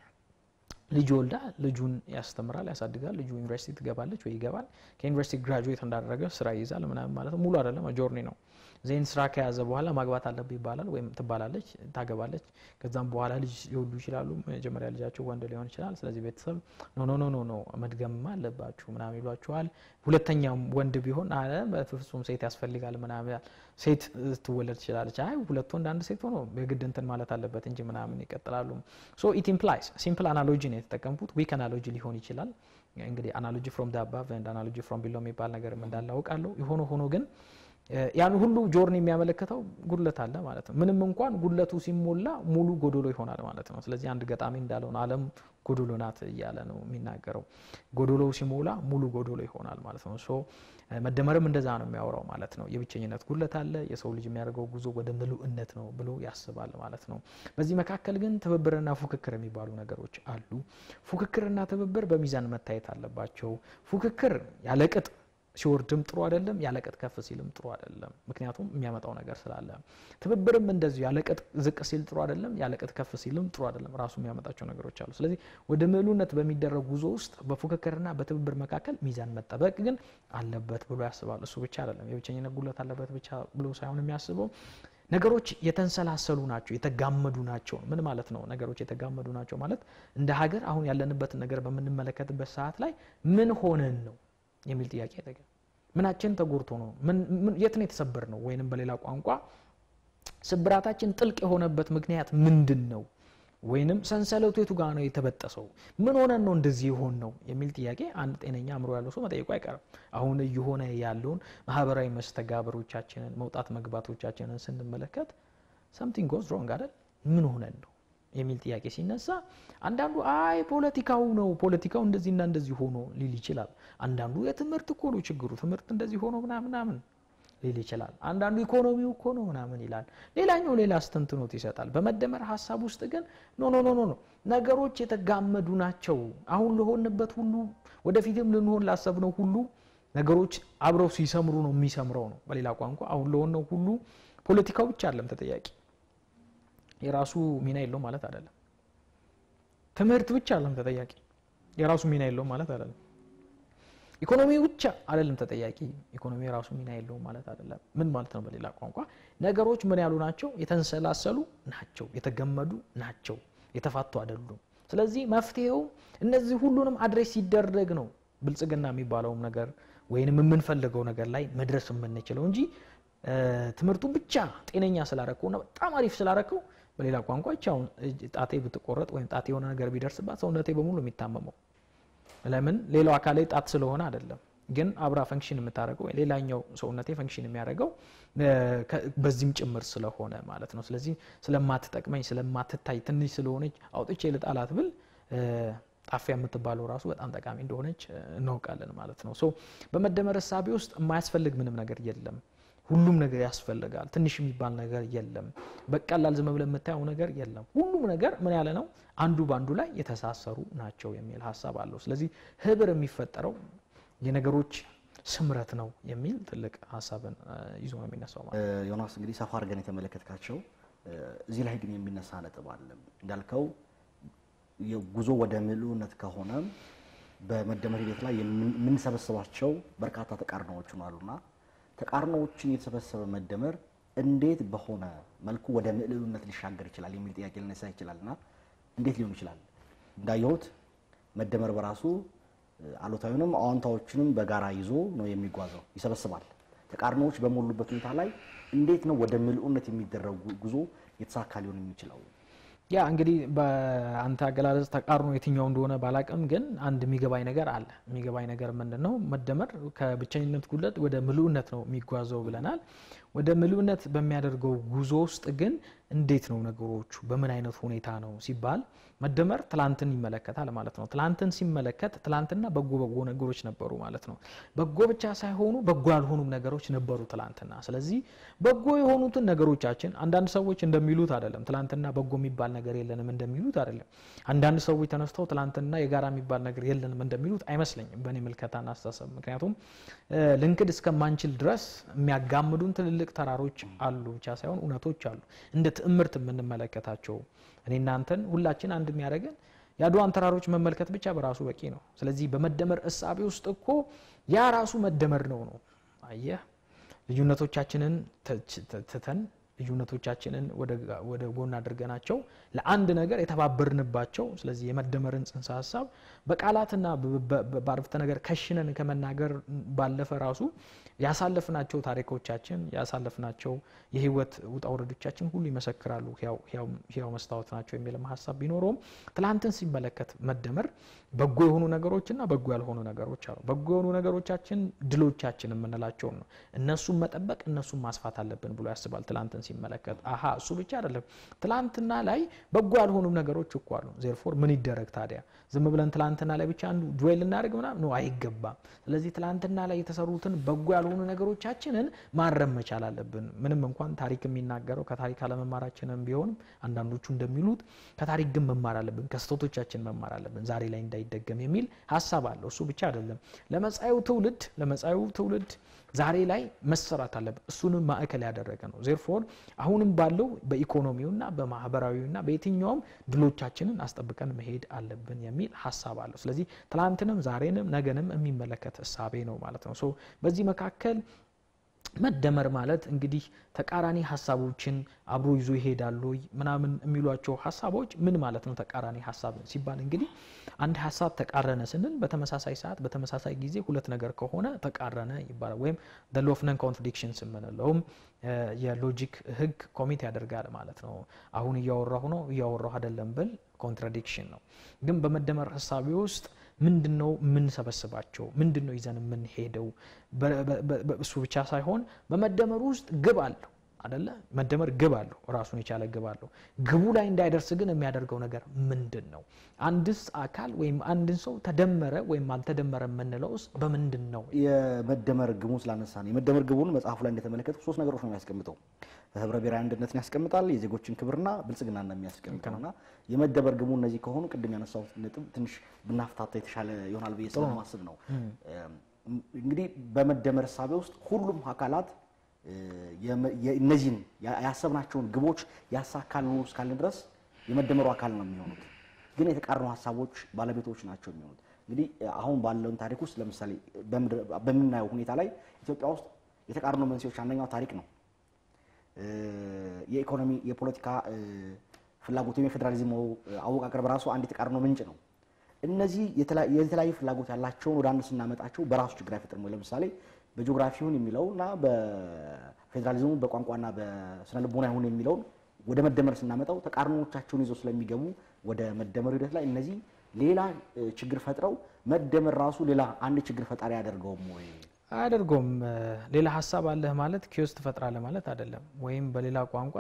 Speaker 1: ልጅ ወልዳ ልጁን ያስተምራል ያሳድጋል ልጁ ዩኒቨርሲቲ ትገባለች ወይ ይገባል ከዩኒቨርሲቲ ግራጁዌት እንዳደረገ ስራ ይይዛል ምናምን ማለት ሙሉ አይደለም ጆርኒ ነው ዜን ስራ ከያዘ በኋላ ማግባት አለበት ይባላል ወይም ትባላለች ታገባለች ከዛም በኋላ ልጅ ይወልዱ ይችላሉ መጀመሪያ ልጃቸው ወንድ ሊሆን ይችላል ስለዚህ ቤተሰብ ኖ መድገምማ አለባችሁ ምናምን ይሏቸዋል ሁለተኛም ወንድ ቢሆን አለ በፍጹም ሴት ያስፈልጋል ምናምን ሴት ትወለድ ይችላል አይ ሁለት ወንድ አንድ ሴት ሆኖ በግድ እንትን ማለት አለበት እንጂ ምናምን ይቀጥላሉ ሶ ኢት ኢምፕላይስ ሲምፕል አናሎጂ ነው የተጠቀምኩት ዊክ አናሎጂ ሊሆን ይችላል እንግዲህ አናሎጂ ፍሮም the above and analogy from below የሚባል ነገር እንዳለ አውቃለሁ ይሆነ ሆኖ ግን ያን ሁሉ ጆርኒ የሚያመለክተው ጉድለት አለ ማለት ነው ምንም እንኳን ጉድለቱ ሲሞላ ሙሉ ጎዶሎ ይሆናል ማለት ነው ስለዚህ አንድ ገጣሚ እንዳለው ዓለም ጎዶሎ ናት እያለ ነው የሚናገረው ጎዶሎ ሲሞላ ሙሉ ጎዶሎ ይሆናል ማለት ነው ሶ መደመርም እንደዛ ነው የሚያወራው ማለት ነው የብቸኝነት ጉድለት አለ የሰው ልጅ የሚያደርገው ጉዞ ወደ ምሉእነት ነው ብሎ ያስባል ማለት ነው በዚህ መካከል ግን ትብብርና ፉክክር የሚባሉ ነገሮች አሉ ፉክክርና ትብብር በሚዛን መታየት አለባቸው ፉክክር ያለቅጥ ሲወርድም ጥሩ አይደለም ያለቀጥ ከፍ ሲልም ጥሩ አይደለም ምክንያቱም የሚያመጣው ነገር ስላለ ትብብርም እንደዚህ ያለቀጥ ዝቅ ሲል ጥሩ አይደለም ያለቀጥ ከፍ ሲልም ጥሩ አይደለም ራሱ የሚያመጣቸው ነገሮች አሉ ስለዚህ ወደ ምሉእነት በሚደረግ ጉዞ ውስጥ በፉክክርና በትብብር መካከል ሚዛን መጠበቅ ግን አለበት ብሎ ያስባል እሱ ብቻ አይደለም የብቸኝነት ጉድለት አለበት ብቻ ብሎ ሳይሆን የሚያስበው ነገሮች የተንሰላሰሉ ናቸው የተጋመዱ ናቸው ምን ማለት ነው ነገሮች የተጋመዱ ናቸው ማለት እንደ ሀገር አሁን ያለንበት ነገር በመንመለከትበት ሰዓት ላይ ምን ሆነን ነው የሚል ጥያቄ ያደርጋል ምናችን ተጎርቶ ነው የት ነው የተሰበርነው ወይንም በሌላ ቋንቋ ስብራታችን ጥልቅ የሆነበት ምክንያት ምንድነው ወይንም ሰንሰለቱ የቱ ጋር ነው የተበጠሰው ምን ሆነን ነው እንደዚህ ይሆን ነው የሚል ጥያቄ አንድ ጤነኛ አእምሮ ያለው ሰው መጠየቁ አይቀርም አሁን እየሆነ ያለውን ማህበራዊ መስተጋብሮቻችንን መውጣት መግባቶቻችንን ስንመለከት something goes wrong አይደል ምን ሆነን ነው የሚል ጥያቄ ሲነሳ አንዳንዱ አይ ፖለቲካው እንደዚህና እንደዚህ ሆኖ ሊል ይችላል አንዳንዱ የትምህርት እኮ ነው ችግሩ ትምህርት እንደዚህ ሆኖ ምናምን ሊል ይችላል አንዳንዱ ኢኮኖሚው እኮ ነው ምናምን ይላል ሌላኛው ሌላ አስተንትኖት ይሰጣል በመደመር ሐሳብ ውስጥ ግን ኖ ነገሮች የተጋመዱ ናቸው አሁን ለሆነበት ሁሉ ወደፊትም ልንሆን ላሰብነው ሁሉ ነገሮች አብረው ሲሰምሩ ነው የሚሰምረው ነው በሌላ ቋንቋ አሁን ለሆነው ሁሉ ፖለቲካው ብቻ አይደለም ተጠያቂ የራሱ ሚና የለው ማለት አይደለም ትምህርት ብቻ አይደለም ተጠያቂ የራሱ ሚና የለው ማለት አይደለም ኢኮኖሚ ብቻ አይደለም ተጠያቂ ኢኮኖሚ የራሱ ሚና የለው ማለት አይደለም ምን ማለት ነው በሌላ ቋንቋ ነገሮች ምን ያሉ ናቸው የተንሰላሰሉ ናቸው የተገመዱ ናቸው የተፋቱ አይደሉም ስለዚህ መፍትሄው እነዚህ ሁሉንም አድሬስ ሲደረግ ነው ብልጽግና የሚባለው ነገር ወይንም የምንፈልገው ነገር ላይ መድረስ የምንችለው እንጂ ትምህርቱ ብቻ ጤነኛ ስላረከውና በጣም አሪፍ ስላረከው በሌላ ቋንቋ ቻው ጣቴ ብትቆረጥ ወይም ጣቴ የሆነ ነገር ቢደርስባት ሰውነቴ በሙሉ የሚታመመው ለምን ሌላው አካሌ ጣት ስለሆነ አይደለም ግን አብራ ፈንክሽን የምታረገው ሌላኛው ሰውነቴ ፈንክሽን የሚያደርገው በዚህም ጭምር ስለሆነ ማለት ነው ስለዚህ ስለማትጠቅመኝ ስለማትታይ ትንሽ ስለሆነች አውጥቼ ልጣላት ብል ጣፊያ የምትባለው ራሱ በጣም ጠቃሚ እንደሆነች እናውቃለን ማለት ነው ሶ በመደመር ሐሳብ ውስጥ የማያስፈልግ ምንም ነገር የለም ሁሉም ነገር ያስፈልጋል ትንሽ የሚባል ነገር የለም በቀላል ዝም ብለን የምታየው ነገር የለም ሁሉም ነገር ምን ያለ ነው አንዱ ባንዱ ላይ የተሳሰሩ ናቸው የሚል ሐሳብ አለው ስለዚህ ህብር የሚፈጠረው የነገሮች ስምረት ነው የሚል ትልቅ ሐሳብን ይዞ ነው የሚነሳው ማለት
Speaker 2: ዮናስ እንግዲህ ሰፋ አድርገን የተመለከትካቸው እዚህ ላይ ግን የሚነሳ ነጥብ አለ እንዳልከው የጉዞ ወደ ምሉነት ከሆነ በመደመር ሂደት ላይ የምንሰበስባቸው በርካታ ተቃርኖዎች አሉና ተቃርኖዎችን የተሰበሰበ መደመር እንዴት በሆነ መልኩ ወደ ምዕሉነት ሊሻገር ይችላል የሚል ጥያቄ ሊነሳ ይችላልና እንዴት ሊሆን ይችላል እንዳየሁት መደመር በራሱ አሉታዊንም አዎንታዎችንም በጋራ ይዞ ነው የሚጓዘው ይሰበስባል ተቃርኖዎች በመሉበት ሁኔታ ላይ እንዴት ነው ወደ ምዕሉነት የሚደረጉ ጉዞ የተሳካ ሊሆን የሚችለው
Speaker 1: ያ እንግዲህ በአንተ አገላለጽ ተቃርኖ የትኛው እንደሆነ ባላቀም ግን አንድ የሚገባኝ ነገር አለ የሚገባኝ ነገር ምንድነው መደመር ከብቸኝነት ጉለት ወደ ምሉነት ነው የሚጓዘው ብለናል ወደ ምሉነት በሚያደርገው ጉዞ ውስጥ ግን እንዴት ነው ነገሮቹ በምን አይነት ሁኔታ ነው ሲባል መደመር ትላንትን ይመለከታል ማለት ነው ትላንትን ሲመለከት ትላንትና በጎ ነገሮች ነበሩ ማለት ነው በጎ ብቻ ሳይሆኑ በጎ ያልሆኑ ነገሮች ነበሩ ትላንትና ስለዚህ በጎ የሆኑትን ነገሮቻችን አንዳንድ ሰዎች እንደሚሉት አይደለም ትላንትና በጎ የሚባል ነገር የለንም እንደሚሉት አይደለም አንዳንድ ሰዎች ተነስተው ትላንትና የጋራ የሚባል ነገር የለንም እንደሚሉት አይመስልኝም በእኔ መልከታና አስተሳሰብ ምክንያቱም ልንክድ እስከማንችል ድረስ የሚያጋምዱን ትልልቅ ተራሮች አሉ ብቻ ሳይሆን እውነቶች አሉ እንደ ትምርት የምንመለከታቸው እኔ እናንተን ሁላችን አንድ የሚያደርገን ያዱዋን ተራሮች መመልከት ብቻ በራሱ በቂ ነው ስለዚህ በመደመር ሐሳብ ውስጥ እኮ ያ ራሱ መደመር ነው አየህ ልዩነቶቻችንን ተተን ልዩነቶቻችንን ወደ ጎን አድርገናቸው ለአንድ ነገር የተባበርንባቸው ስለዚህ የመደመርን ጽንሰ ሐሳብ በቃላትና በአረፍተ ነገር ከሽነን ከመናገር ባለፈ ራሱ ያሳለፍናቸው ታሪኮቻችን ያሳለፍናቸው የህይወት ውጣውረዶቻችን ሁሉ ይመሰክራሉ ያው መስታወት ናቸው የሚልም ሐሳብ ቢኖርም ትላንትን ሲመለከት መደመር በጎ የሆኑ ነገሮችና በጎ ያልሆኑ ነገሮች አሉ በጎ የሆኑ ነገሮቻችን ድሎቻችን የምንላቸው ነው እነሱን መጠበቅ እነሱን ማስፋት አለብን ብሎ ያስባል ትላንትን ሲመለከት እሱ ብቻ አይደለም ትላንትና ላይ በጎ ያልሆኑ ነገሮች እኮ አሉ therefore ምን ይደረግ ታዲያ ዝም ብለን ትላንትና ላይ ብቻ አንዱ ዱዌል እናደርግና ነው አይገባም ስለዚህ ትላንትና ላይ የተሰሩትን በጎ ያልሆኑ ነገሮቻችንን ማረም መቻል አለብን ምንም እንኳን ታሪክ የሚናገረው ከታሪክ አለመማራችንም ቢሆን አንዳንዶቹ እንደሚሉት ከታሪክ ግን መማር አለብን ከስተቶቻችን መማር አለብን ዛሬ ላይ እንዳይደገም የሚል ሐሳብ አለው እሱ ብቻ አይደለም ለመጻዩ ትውልድ ዛሬ ላይ መሰራት አለበት እሱንም ማዕከል ያደረገ ነው therefore አሁንም ባለው በኢኮኖሚውና በማህበራዊውና በየትኛውም ድሎቻችንን አስጠብቀን መሄድ አለብን የሚል ሐሳብ አለው ስለዚህ ትላንትንም ዛሬንም ነገንም የሚመለከት ሐሳቤ ነው ማለት ነው ሶ በዚህ መካከል መደመር ማለት እንግዲህ ተቃራኒ ሐሳቦችን አብሮ ይዞ ይሄዳሉ ምናምን የሚሏቸው ሐሳቦች ምን ማለት ነው? ተቃራኒ ሐሳብ ሲባል እንግዲህ አንድ ሐሳብ ተቃረነ ስንል በተመሳሳይ ሰዓት በተመሳሳይ ጊዜ ሁለት ነገር ከሆነ ተቃረነ ይባላል። ወይም the law of non contradiction የምንለውም የሎጂክ ህግ ኮሚት ያደርጋል ማለት ነው። አሁን እያወራሁ አይደለም ብል ኮንትራዲክሽን ነው። ግን በመደመር ሐሳብ ውስጥ ምንድነው ምን ሰበስባቸው ምንድነው ይዘን ምን ሄደው እሱ ብቻ ሳይሆን በመደመር ውስጥ ግብ አለው አይደለ? መደመር ግብ አለው፣ ራሱን የቻለ ግብ አለው። ግቡ ላይ እንዳይደርስ ግን የሚያደርገው ነገር ምንድነው? አንድስ አካል ወይም አንድን ሰው ተደመረ ወይም አልተደመረ የምንለውስ በምንድነው?
Speaker 2: የመደመር ግቡን ስላነሳን የመደመር ግቡን መጽሐፉ ላይ እንደተመለከቱ ሶስት ነገሮች ነው የሚያስቀምጠው። ህብረ ብሔራዊ አንድነትን ያስቀምጣል፣ የዜጎችን ክብርና ብልጽግናን ነው የሚያስቀምጠውና የመደመር ግቡ እነዚህ ከሆኑ ቅድም ያነሳው ነጥብ ትንሽ ብናፍታታ የተሻለ ይሆናል ብዬ ስለማስብ ነው። እንግዲህ በመደመር ሐሳብ ውስጥ ሁሉም አካላት የነዚህን ያሰብናቸውን ግቦች ያሳካሉ እስካልን ድረስ የመደመሩ አካል ነው የሚሆኑት። ግን የተቃረኑ ሐሳቦች ባለቤቶች ናቸው የሚሆኑት። እንግዲህ አሁን ባለው ታሪክ ውስጥ ለምሳሌ በምናየው ሁኔታ ላይ ኢትዮጵያ ውስጥ የተቃረኑ መንስኤዎች አንደኛው ታሪክ ነው። የኢኮኖሚ የፖለቲካ ፍላጎት የፌደራሊዝም አወቃቀር በራሱ አንድ የተቃረኑ ምንጭ ነው። እነዚህ የተለያዩ ፍላጎት ያላቸውን ወደ አንድ ስናመጣቸው በራሱ ችግር አይፈጥርም ወይ? ለምሳሌ በጂኦግራፊውን የሚለውና በፌደራሊዝሙ በቋንቋና በስነ ልቦና ይሁን የሚለውን ወደ መደመር ስናመጣው ተቃርኖዎቻቸውን ይዘው ስለሚገቡ ወደ መደመር ሂደት ላይ እነዚህ ሌላ ችግር ፈጥረው መደመር ራሱ ሌላ አንድ ችግር ፈጣሪ ያደርገውም ወይ?
Speaker 1: አያደርገውም። ሌላ ሐሳብ አለህ ማለት ኪዮስ ትፈጥራለህ ማለት አይደለም። ወይም በሌላ ቋንቋ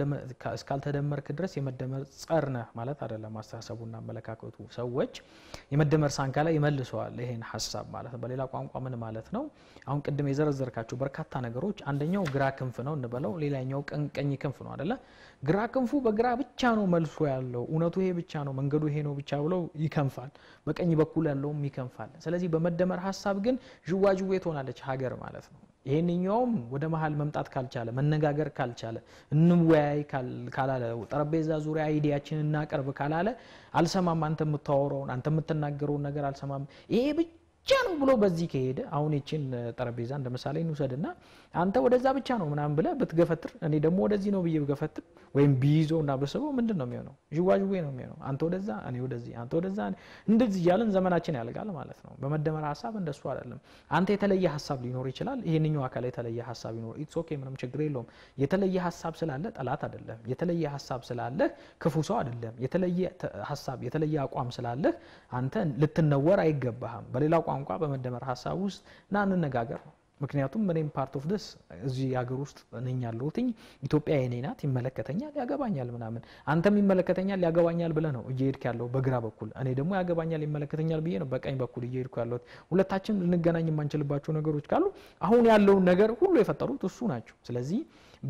Speaker 1: እስካልተደመርክ ድረስ የመደመር ጸር ነህ ማለት አይደለም። አስተሳሰቡና አመለካከቱ ሰዎች የመደመር ሳንካ ላይ ይመልሰዋል ይሄን ሐሳብ ማለት ነው። በሌላ ቋንቋ ምን ማለት ነው? አሁን ቅድም የዘረዘርካቸው በርካታ ነገሮች አንደኛው ግራ ክንፍ ነው እንበለው፣ ሌላኛው ቀኝ ክንፍ ነው አይደለ? ግራ ክንፉ በግራ ብቻ ነው መልሶ ያለው፣ እውነቱ ይሄ ብቻ ነው፣ መንገዱ ይሄ ነው ብቻ ብለው ይከንፋል። በቀኝ በኩል ያለውም ይከንፋል። ስለዚህ በመደመር ሐሳብ ግን ጅዋጅዌ ትሆናለች ሀገር ማለት ነው። ይሄንኛውም ወደ መሃል መምጣት ካልቻለ መነጋገር ካልቻለ እንወያይ ካላለ ጠረጴዛ ዙሪያ አይዲያችንን እናቀርብ ካላለ አልሰማም አንተ የምታወራውን አንተ የምትናገረውን ነገር አልሰማም ይሄ ብቻ ነው ብሎ በዚህ ከሄደ አሁን እቺን ጠረጴዛ እንደምሳሌ እንውሰድና አንተ ወደዛ ብቻ ነው ምናምን ብለ ብትገፈትር እኔ ደግሞ ወደዚህ ነው ብዬ ብገፈትር ወይም ቢይዞና በሰበው ምንድነው የሚሆነው? ጅዋጅዌ ነው የሚሆነው። አንተ ወደዛ እኔ ወደዚህ አንተ ወደዛ እንደዚህ ያለን ዘመናችን ያልቃል ማለት ነው። በመደመር ሐሳብ እንደሱ አይደለም። አንተ የተለየ ሐሳብ ሊኖር ይችላል፣ ይሄንኛው አካል የተለየ ሐሳብ ይኖር ኢትስ ኦኬ ምንም ችግር የለውም። የተለየ ሐሳብ ስላለ ጠላት አይደለም። የተለየ ሐሳብ ስላለ ክፉ ሰው አይደለም። የተለየ ሐሳብ የተለየ አቋም ስላለ አንተ ልትነወር አይገባህም። በሌላ ቋንቋ በመደመር ሐሳብ ውስጥ ና እንነጋገር ነው። ምክንያቱም እኔም ፓርት ኦፍ ዲስ እዚህ ሀገር ውስጥ ነኝ ያለሁትኝ ኢትዮጵያ የኔ ናት፣ ይመለከተኛል፣ ያገባኛል ምናምን አንተም ይመለከተኛል ያገባኛል ብለህ ነው እየሄድክ ያለው በግራ በኩል፣ እኔ ደግሞ ያገባኛል ይመለከተኛል ብዬ ነው በቀኝ በኩል እየሄድኩ ያለሁት። ሁለታችን ልንገናኝ የማንችልባቸው ነገሮች ካሉ አሁን ያለውን ነገር ሁሉ የፈጠሩት እሱ ናቸው። ስለዚህ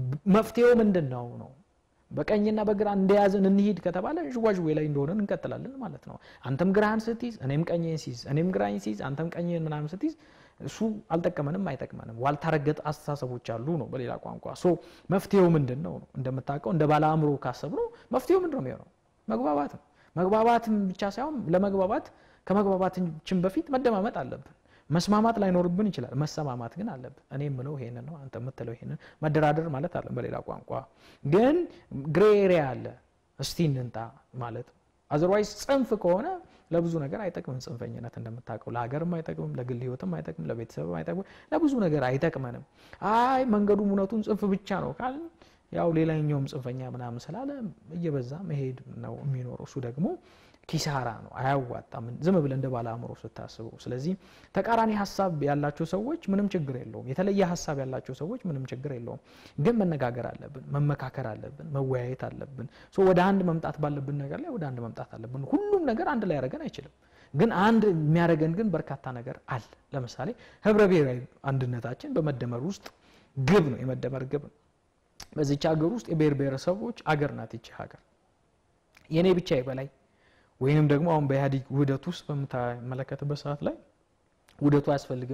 Speaker 1: መፍትሄው ምንድነው ነው? በቀኝና በግራ እንደያዘን እንሂድ ከተባለ ጅዋጅዌ ላይ እንደሆነ እንቀጥላለን ማለት ነው። አንተም ግራህን ስትይዝ እኔም ቀኝን ሲይዝ እኔም ግራህን ሲይዝ አንተም ቀኝን ምናምን ስትይዝ እሱ አልጠቀመንም አይጠቅመንም። ዋልታረገጥ አስተሳሰቦች አሉ ነው በሌላ ቋንቋ። መፍትሄው ምንድነው ነው? እንደምታውቀው እንደ ባለ አእምሮ ካሰብነው መፍትሄው ምንድነው የሚሆነው? መግባባት ነው። መግባባትም ብቻ ሳይሆን ለመግባባት ከመግባባታችን በፊት መደማመጥ አለብን። መስማማት ላይኖርብን ይችላል፣ መሰማማት ግን አለብን። እኔ የምለው ይሄንን ነው፣ አንተ የምትለው ይሄንን መደራደር ማለት አለ በሌላ ቋንቋ። ግን ግሬ ኤሪያ አለ፣ እስቲ እንንጣ ማለት አዘርዋይስ ጽንፍ ከሆነ ለብዙ ነገር አይጠቅምም። ጽንፈኝነት እንደምታውቀው ለሀገርም አይጠቅምም፣ ለግል ህይወትም አይጠቅምም፣ ለቤተሰብም አይጠቅምም፣ ለብዙ ነገር አይጠቅመንም። አይ መንገዱ እውነቱን ጽንፍ ብቻ ነው ካል ያው ሌላኛውም ጽንፈኛ ምናምን ስላለ እየበዛ መሄድ ነው የሚኖረው። እሱ ደግሞ ኪሳራ ነው፣ አያዋጣም ዝም ብለ እንደ ባለ አእምሮ ስታስበው። ስለዚህ ተቃራኒ ሐሳብ ያላቸው ሰዎች ምንም ችግር የለውም፣ የተለየ ሐሳብ ያላቸው ሰዎች ምንም ችግር የለውም። ግን መነጋገር አለብን፣ መመካከር አለብን፣ መወያየት አለብን። ወደ አንድ መምጣት ባለብን ነገር ላይ ወደ አንድ መምጣት አለብን። ሁሉም ነገር አንድ ላይ ያደርገን አይችልም፣ ግን አንድ የሚያደርገን ግን በርካታ ነገር አለ። ለምሳሌ ህብረ ብሔራዊ አንድነታችን በመደመር ውስጥ ግብ ነው፣ የመደመር ግብ ነው። በዚህች ሀገር ውስጥ የብሔር ብሔረሰቦች ሀገር ናት ይቺ ሀገር። የኔ ብቻ ይበላይ ወይንም ደግሞ አሁን በኢህአዴግ ውህደት ውስጥ በመተመለከተበት ሰዓት ላይ ውህደቱ አያስፈልግም።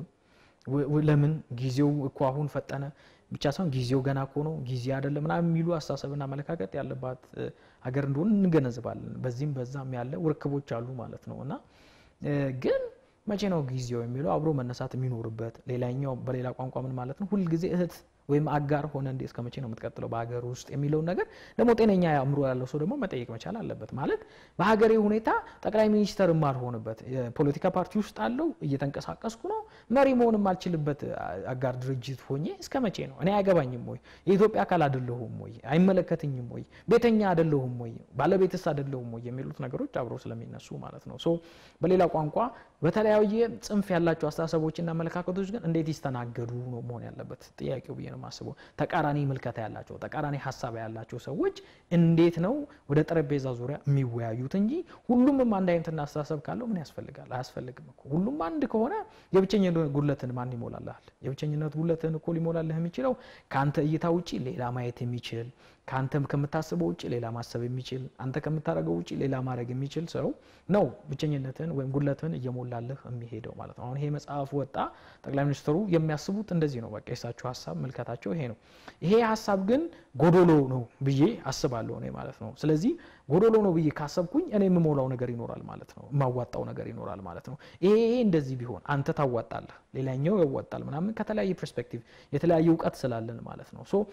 Speaker 1: ለምን ጊዜው እኮ አሁን ፈጠነ ብቻ ሳይሆን ጊዜው ገና እኮ ነው፣ ጊዜ አይደለም ምናምን የሚሉ አስተሳሰብና አመለካከት ያለባት ሀገር እንደሆነ እንገነዘባለን። በዚህም በዛም ያለ ውርክቦች አሉ ማለት ነውና ግን መቼ ነው ጊዜው የሚለው አብሮ መነሳት የሚኖርበት ሌላኛው በሌላ ቋንቋ ምን ማለት ነው ሁሉ ጊዜ እህት ወይም አጋር ሆነ እንዴ እስከ መቼ ነው የምትቀጥለው በሀገር ውስጥ የሚለው ነገር ደግሞ ጤነኛ አእምሮ ያለው ሰው ደግሞ መጠየቅ መቻል አለበት ማለት በሀገሬ ሁኔታ ጠቅላይ ሚኒስተር ማልሆንበት የፖለቲካ ፓርቲ ውስጥ አለው እየተንቀሳቀስኩ ነው መሪ መሆን ማልችልበት አጋር ድርጅት ሆኜ እስከ መቼ ነው እኔ አያገባኝም ወይ የኢትዮጵያ አካል አይደለሁም ወይ አይመለከተኝም ወይ ቤተኛ አይደለሁም ወይ ባለቤትስ አይደለሁም ወይ የሚሉት ነገሮች አብሮ ስለሚነሱ ማለት ነው ሶ በሌላ ቋንቋ በተለያየ ጽንፍ ያላቸው አስተሳሰቦችና መለካከቶች ግን እንዴት ይስተናገዱ ነው መሆን ያለበት ጥያቄው ብዬ ነው ማስበው ተቃራኒ መልከታ ያላቸው ተቃራኒ ሐሳብ ያላቸው ሰዎች እንዴት ነው ወደ ጠረጴዛ ዙሪያ የሚወያዩት እንጂ ሁሉም አንድ አይነት አስተሳሰብ ካለው ምን ያስፈልጋል አያስፈልግም እኮ ሁሉም አንድ ከሆነ የብቸኝነት ጉድለትን ማን ይሞላልሃል የብቸኝነት ጉድለትን እኮ ሊሞላልህ የሚችለው ካንተ እይታ ውጪ ሌላ ማየት የሚችል ካንተም ከምታስበው ውጪ ሌላ ማሰብ የሚችል አንተ ከምታረገው ውጪ ሌላ ማድረግ የሚችል ሰው ነው ብቸኝነትን ወይም ጉድለትን እየሞላልህ የሚሄደው ማለት ነው አሁን ይሄ መጽሐፍ ወጣ ጠቅላይ ሚኒስትሩ የሚያስቡት እንደዚህ ነው በቃ የሳቸው ሐሳብ መልከታቸው ይሄ ነው ይሄ ሐሳብ ግን ጎዶሎ ነው ብዬ አስባለሁ እኔ ማለት ነው ስለዚህ ጎዶሎ ነው ብዬ ካሰብኩኝ እኔ የምሞላው ነገር ይኖራል ማለት ነው ማዋጣው ነገር ይኖራል ማለት ነው ይሄ እንደዚህ ቢሆን አንተ ታዋጣለህ ሌላኛው ያዋጣል ምናምን ከተለያየ ፐርስፔክቲቭ የተለያየ ዕውቀት ስላለን ማለት ነው ሶ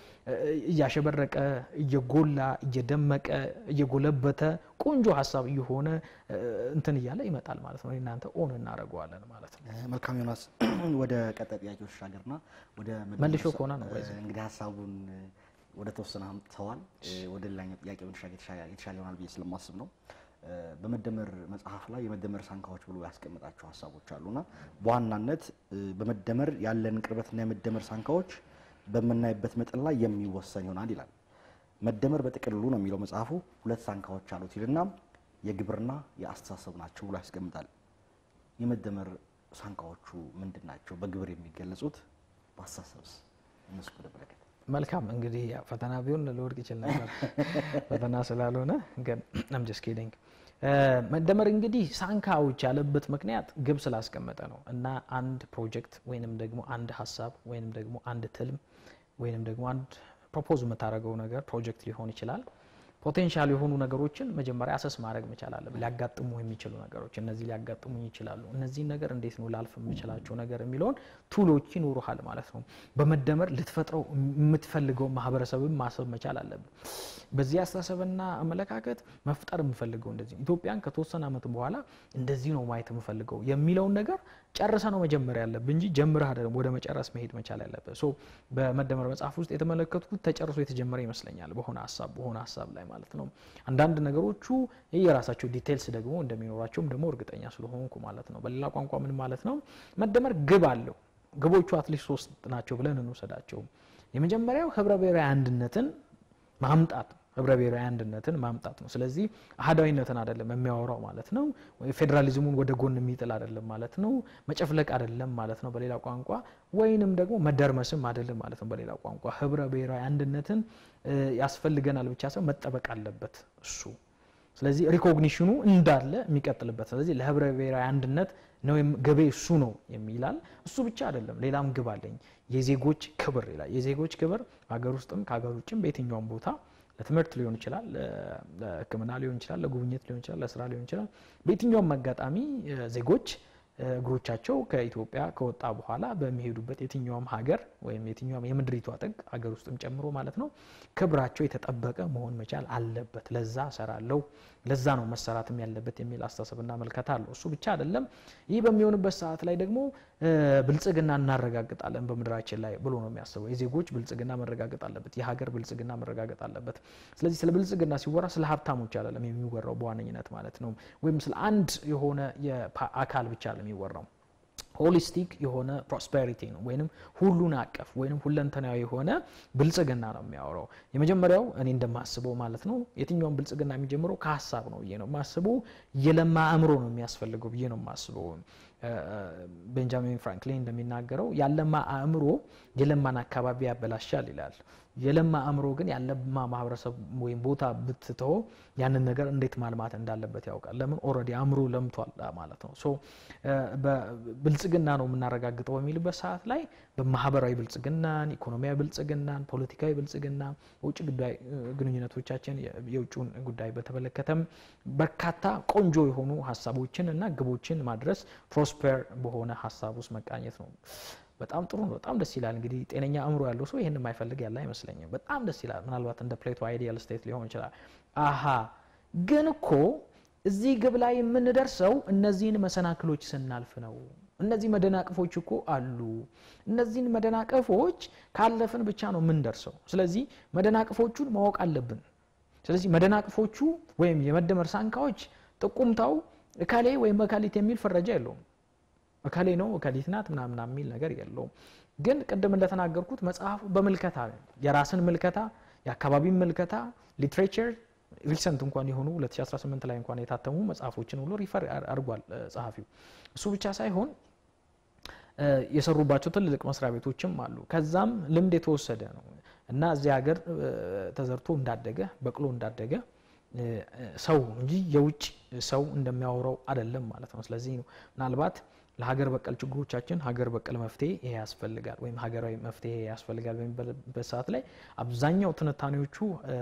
Speaker 1: ያሸበረቀ እየጎላ እየደመቀ እየጎለበተ ቆንጆ ሐሳብ ይሆነ እንትን ይያለ ይመጣል ማለት ነው እናንተ ኦን እናረጋዋለን ማለት ነው
Speaker 2: መልካም ዮናስ ወደ ቀጣይ ጥያቄዎች ሻገርና ወደ
Speaker 1: መልሾ ኮና ነው
Speaker 2: እንግዲህ ሐሳቡን ወደ ተወሰነ አምጥተዋል ወደ ሌላኛው ጥያቄ የተሻለ ይሆናል ብዬ ስለማስብ ነው በመደመር መጽሐፍ ላይ የመደመር ሳንካዎች ብሎ ያስቀምጣቸው ሐሳቦች አሉና በዋናነት በመደመር ያለን ቅርበትና የመደመር ሳንካዎች በመናይበት መጠን ላይ የሚወሰን ይሆናል ይላል መደመር በጥቅሉ ነው የሚለው መጽሐፉ ሁለት ሳንካዎች አሉት ይልና የግብርና የአስተሳሰብ ናቸው ብሎ ያስቀምጣል የመደመር ሳንካዎቹ ምንድናቸው በግብር የሚገለጹት በአስተሳሰብስ እነሱ በተመለከተ
Speaker 1: መልካም እንግዲህ ፈተና ቢሆን ለወርቅ ይችላል ነበር ፈተና ስላልሆነ ግን I'm just kidding መደመር እንግዲህ ሳንካዎች ያለበት ምክንያት ግብ ስላስቀመጠ ነው እና አንድ ፕሮጀክት ወይንም ደግሞ አንድ ሐሳብ ወይንም ደግሞ አንድ ትልም ወይንም ደግሞ አንድ ፕሮፖዝ መታረገው ነገር ፕሮጀክት ሊሆን ይችላል ፖቴንሻል የሆኑ ነገሮችን መጀመሪያ አሰስ ማድረግ መቻል አለበት ሊያጋጥሙ የሚችሉ ነገሮች እነዚህ ሊያጋጥሙ ይችላሉ እነዚህ ነገር እንዴት ነው ላልፍ የምችላቸው ነገር የሚለውን ቱሎች ይኖሩሃል ማለት ነው በመደመር ልትፈጥረው የምትፈልገው ማህበረሰብን ማሰብ መቻል አለበት በዚህ አስተሳሰብና አመለካከት መፍጠር የምፈልገው እንደዚህ ኢትዮጵያን ከተወሰነ አመት በኋላ እንደዚህ ነው ማየት የምፈልገው የሚለው ነገር ጨርሰ ነው መጀመሪያ ያለበት እንጂ ጀምረህ አይደለም ወደ መጨረስ መሄድ መቻል ያለበት ሶ በመደመር መጽሐፍ ውስጥ የተመለከቱት ተጨርሶ የተጀመረ ይመስለኛል በሆነ ሐሳብ ላይ ማለት ነው አንዳንድ ነገሮቹ የራሳቸው ዲቴይልስ ደግሞ እንደሚኖራቸውም ደግሞ እርግጠኛ ስለሆንኩ ማለት ነው በሌላ ቋንቋ ምን ማለት ነው መደመር ግብ አለው ግቦቹ አትሊስት 3 ናቸው ብለን እንወሰዳቸው የመጀመሪያው ህብረ ብሔራዊ አንድነትን ማምጣት ህብረ ብሔራዊ አንድነትን ማምጣት ነው ስለዚህ አሃዳዊነትን አይደለም የሚያወራው ማለት ነው ፌደራሊዝሙን ወደ ጎን የሚጥል አይደለም ማለት ነው መጨፍለቅ አይደለም ማለት ነው በሌላ ቋንቋ ወይንም ደግሞ መደርመስም አይደለም ማለት ነው በሌላ ቋንቋ ህብረ ብሔራዊ አንድነትን ያስፈልገናል ብቻ ሳይሆን መጠበቅ አለበት እሱ ስለዚህ ሪኮግኒሽኑ እንዳለ የሚቀጥልበት ስለዚህ ለህብረ ብሔራዊ አንድነት ነው ግቤ እሱ ነው የሚላል እሱ ብቻ አይደለም ሌላም ግብ አለኝ የዜጎች ክብር ይላል የዜጎች ክብር ሀገር ውስጥም ከሀገር ውጭም በየትኛውም ቦታ ለትምህርት ሊሆን ይችላል ለሕክምና ሊሆን ይችላል ለጉብኝት ሊሆን ይችላል ለስራ ሊሆን ይችላል በየትኛውም አጋጣሚ ዜጎች እግሮቻቸው ከኢትዮጵያ ከወጣ በኋላ በሚሄዱበት የትኛውም ሀገር ወይም የትኛውም የምድሪቷ ጥግ ሀገር ውስጥም ጨምሮ ማለት ነው ክብራቸው የተጠበቀ መሆን መቻል አለበት ለዛ ሰራለው ለዛ ነው መሰራትም ያለበት የሚል አስተሳሰብና መልከታ አለው እሱ ብቻ አይደለም ይህ በሚሆንበት ሰዓት ላይ ደግሞ ብልጽግና እናረጋግጣለን በመድራችን ላይ ብሎ ነው የሚያስበው የዜጎች ብልጽግና መረጋገጥ አለበት የሀገር ብልጽግና መረጋገጥ አለበት ስለዚህ ስለ ብልጽግና ሲወራ ስለ ሀብታሞች አይደለም የሚወራው በዋነኝነት ማለት ነው ወይም ስለ አንድ የሆነ የአካል ብቻ የሚወራው ሆሊስቲክ የሆነ ፕሮስፐሪቲ ነው ወይንም ሁሉን አቀፍ ወይንም ሁለንተናዊ የሆነ ብልጽግና ነው የሚያወራው የመጀመሪያው እኔ እንደማስበው ማለት ነው የትኛውም ብልጽግና የሚጀምረው ከሐሳብ ነው ብዬ ነው ማስበው የለማ አእምሮ ነው የሚያስፈልገው ብዬ ነው ማስበው ቤንጃሚን ፍራንክሊን እንደሚናገረው ያለማ አእምሮ የለማን አካባቢ ያበላሻል ይላል የለማ አእምሮ ግን ያለማ ማህበረሰብ ወይም ቦታ ብትተው ያንን ነገር እንዴት ማልማት እንዳለበት ያውቃል ለምን ኦሬዲ አእምሮ ለምቷል ማለት ነው ሶ ብልጽግና ነው የምናረጋግጠው በሚልበት ሰዓት ላይ በማህበራዊ ብልጽግናን ኢኮኖሚያዊ ብልጽግናን ፖለቲካዊ ብልጽግና ውጭ ጉዳይ ግንኙነቶቻችን የውጭውን ጉዳይ በተመለከተም በርካታ ቆንጆ የሆኑ ሐሳቦችን እና ግቦችን ማድረስ ፕሮስፐር በሆነ ሐሳብ ውስጥ መቃኘት ነው። በጣም ጥሩ ነው። በጣም ደስ ይላል። እንግዲህ ጤነኛ አእምሮ ያለው ሰው ይሄን የማይፈልግ ያለ አይመስለኝም። በጣም ደስ ይላል። ምናልባት እንደ ፕሌቶ አይዲያል ስቴት ሊሆን ይችላል። ግን እኮ እዚህ ግብ ላይ የምንደርሰው እነዚህን መሰናክሎች ስናልፍ ነው። እነዚህ መደናቀፎች እኮ አሉ። እነዚህን መደናቀፎች ካለፍን ብቻ ነው የምንደርሰው። ስለዚህ መደናቀፎቹን ማወቅ አለብን። ስለዚህ መደናቀፎቹ ወይም የመደመር ሳንካዎች ጥቁምታው እካሌ ወይም መካሊት የሚል ፍረጃ የለውም። እካሌ ነው እካሊት ናት ምናምን የሚል ነገር የለውም። ግን ቅድም እንደተናገርኩት መጽሐፉ በመልከታ የራስን መልከታ፣ የአካባቢን መልከታ፣ ሊትሬቸር ሪሰንት እንኳን የሆኑ 2018 ላይ እንኳን የታተሙ መጽሐፎችን ሁሉ ሪፈር አድርጓል ጸሐፊው። እሱ ብቻ ሳይሆን የሰሩባቸው ትልልቅ መስሪያ ቤቶችም አሉ። ከዛም ልምድ የተወሰደ ነው እና እዚህ ሀገር ተዘርቶ እንዳደገ በቅሎ እንዳደገ ሰው እንጂ የውጭ ሰው እንደሚያወራው አይደለም ማለት ነው። ስለዚህ ነው ምናልባት ለሀገር በቀል ችግሮቻችን ሀገር በቀል መፍትሄ ይሄ ያስፈልጋል ወይም ሀገራዊ መፍትሄ ያስፈልጋል በሚባልበት ሰዓት ላይ አብዛኛው ትንታኔዎቹ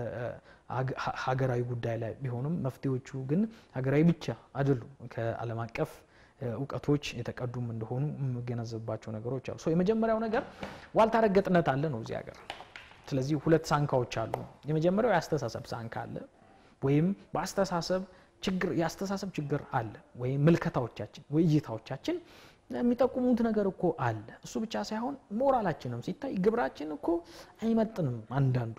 Speaker 1: ሀገራዊ ጉዳይ ላይ ቢሆንም መፍትሄዎቹ ግን ሀገራዊ ብቻ አይደሉም። ከዓለም አቀፍ እውቀቶች የተቀዱም እንደሆኑ የምገነዘብባቸው ነገሮች አሉ። የመጀመሪያው ነገር ዋልታ ረገጥነት አለ ነው እዚህ ሀገር። ስለዚህ ሁለት ሳንካዎች አሉ። የመጀመሪያው የአስተሳሰብ ሳንካ አለ ወይም በአስተሳሰብ ችግር ያስተሳሰብ ችግር አለ ወይም ምልከታዎቻችን ወይ እይታዎቻችን የሚጠቁሙት ነገር እኮ አለ። እሱ ብቻ ሳይሆን ሞራላችንም ሲታይ ግብራችን እኮ አይመጥንም። አንዳንዱ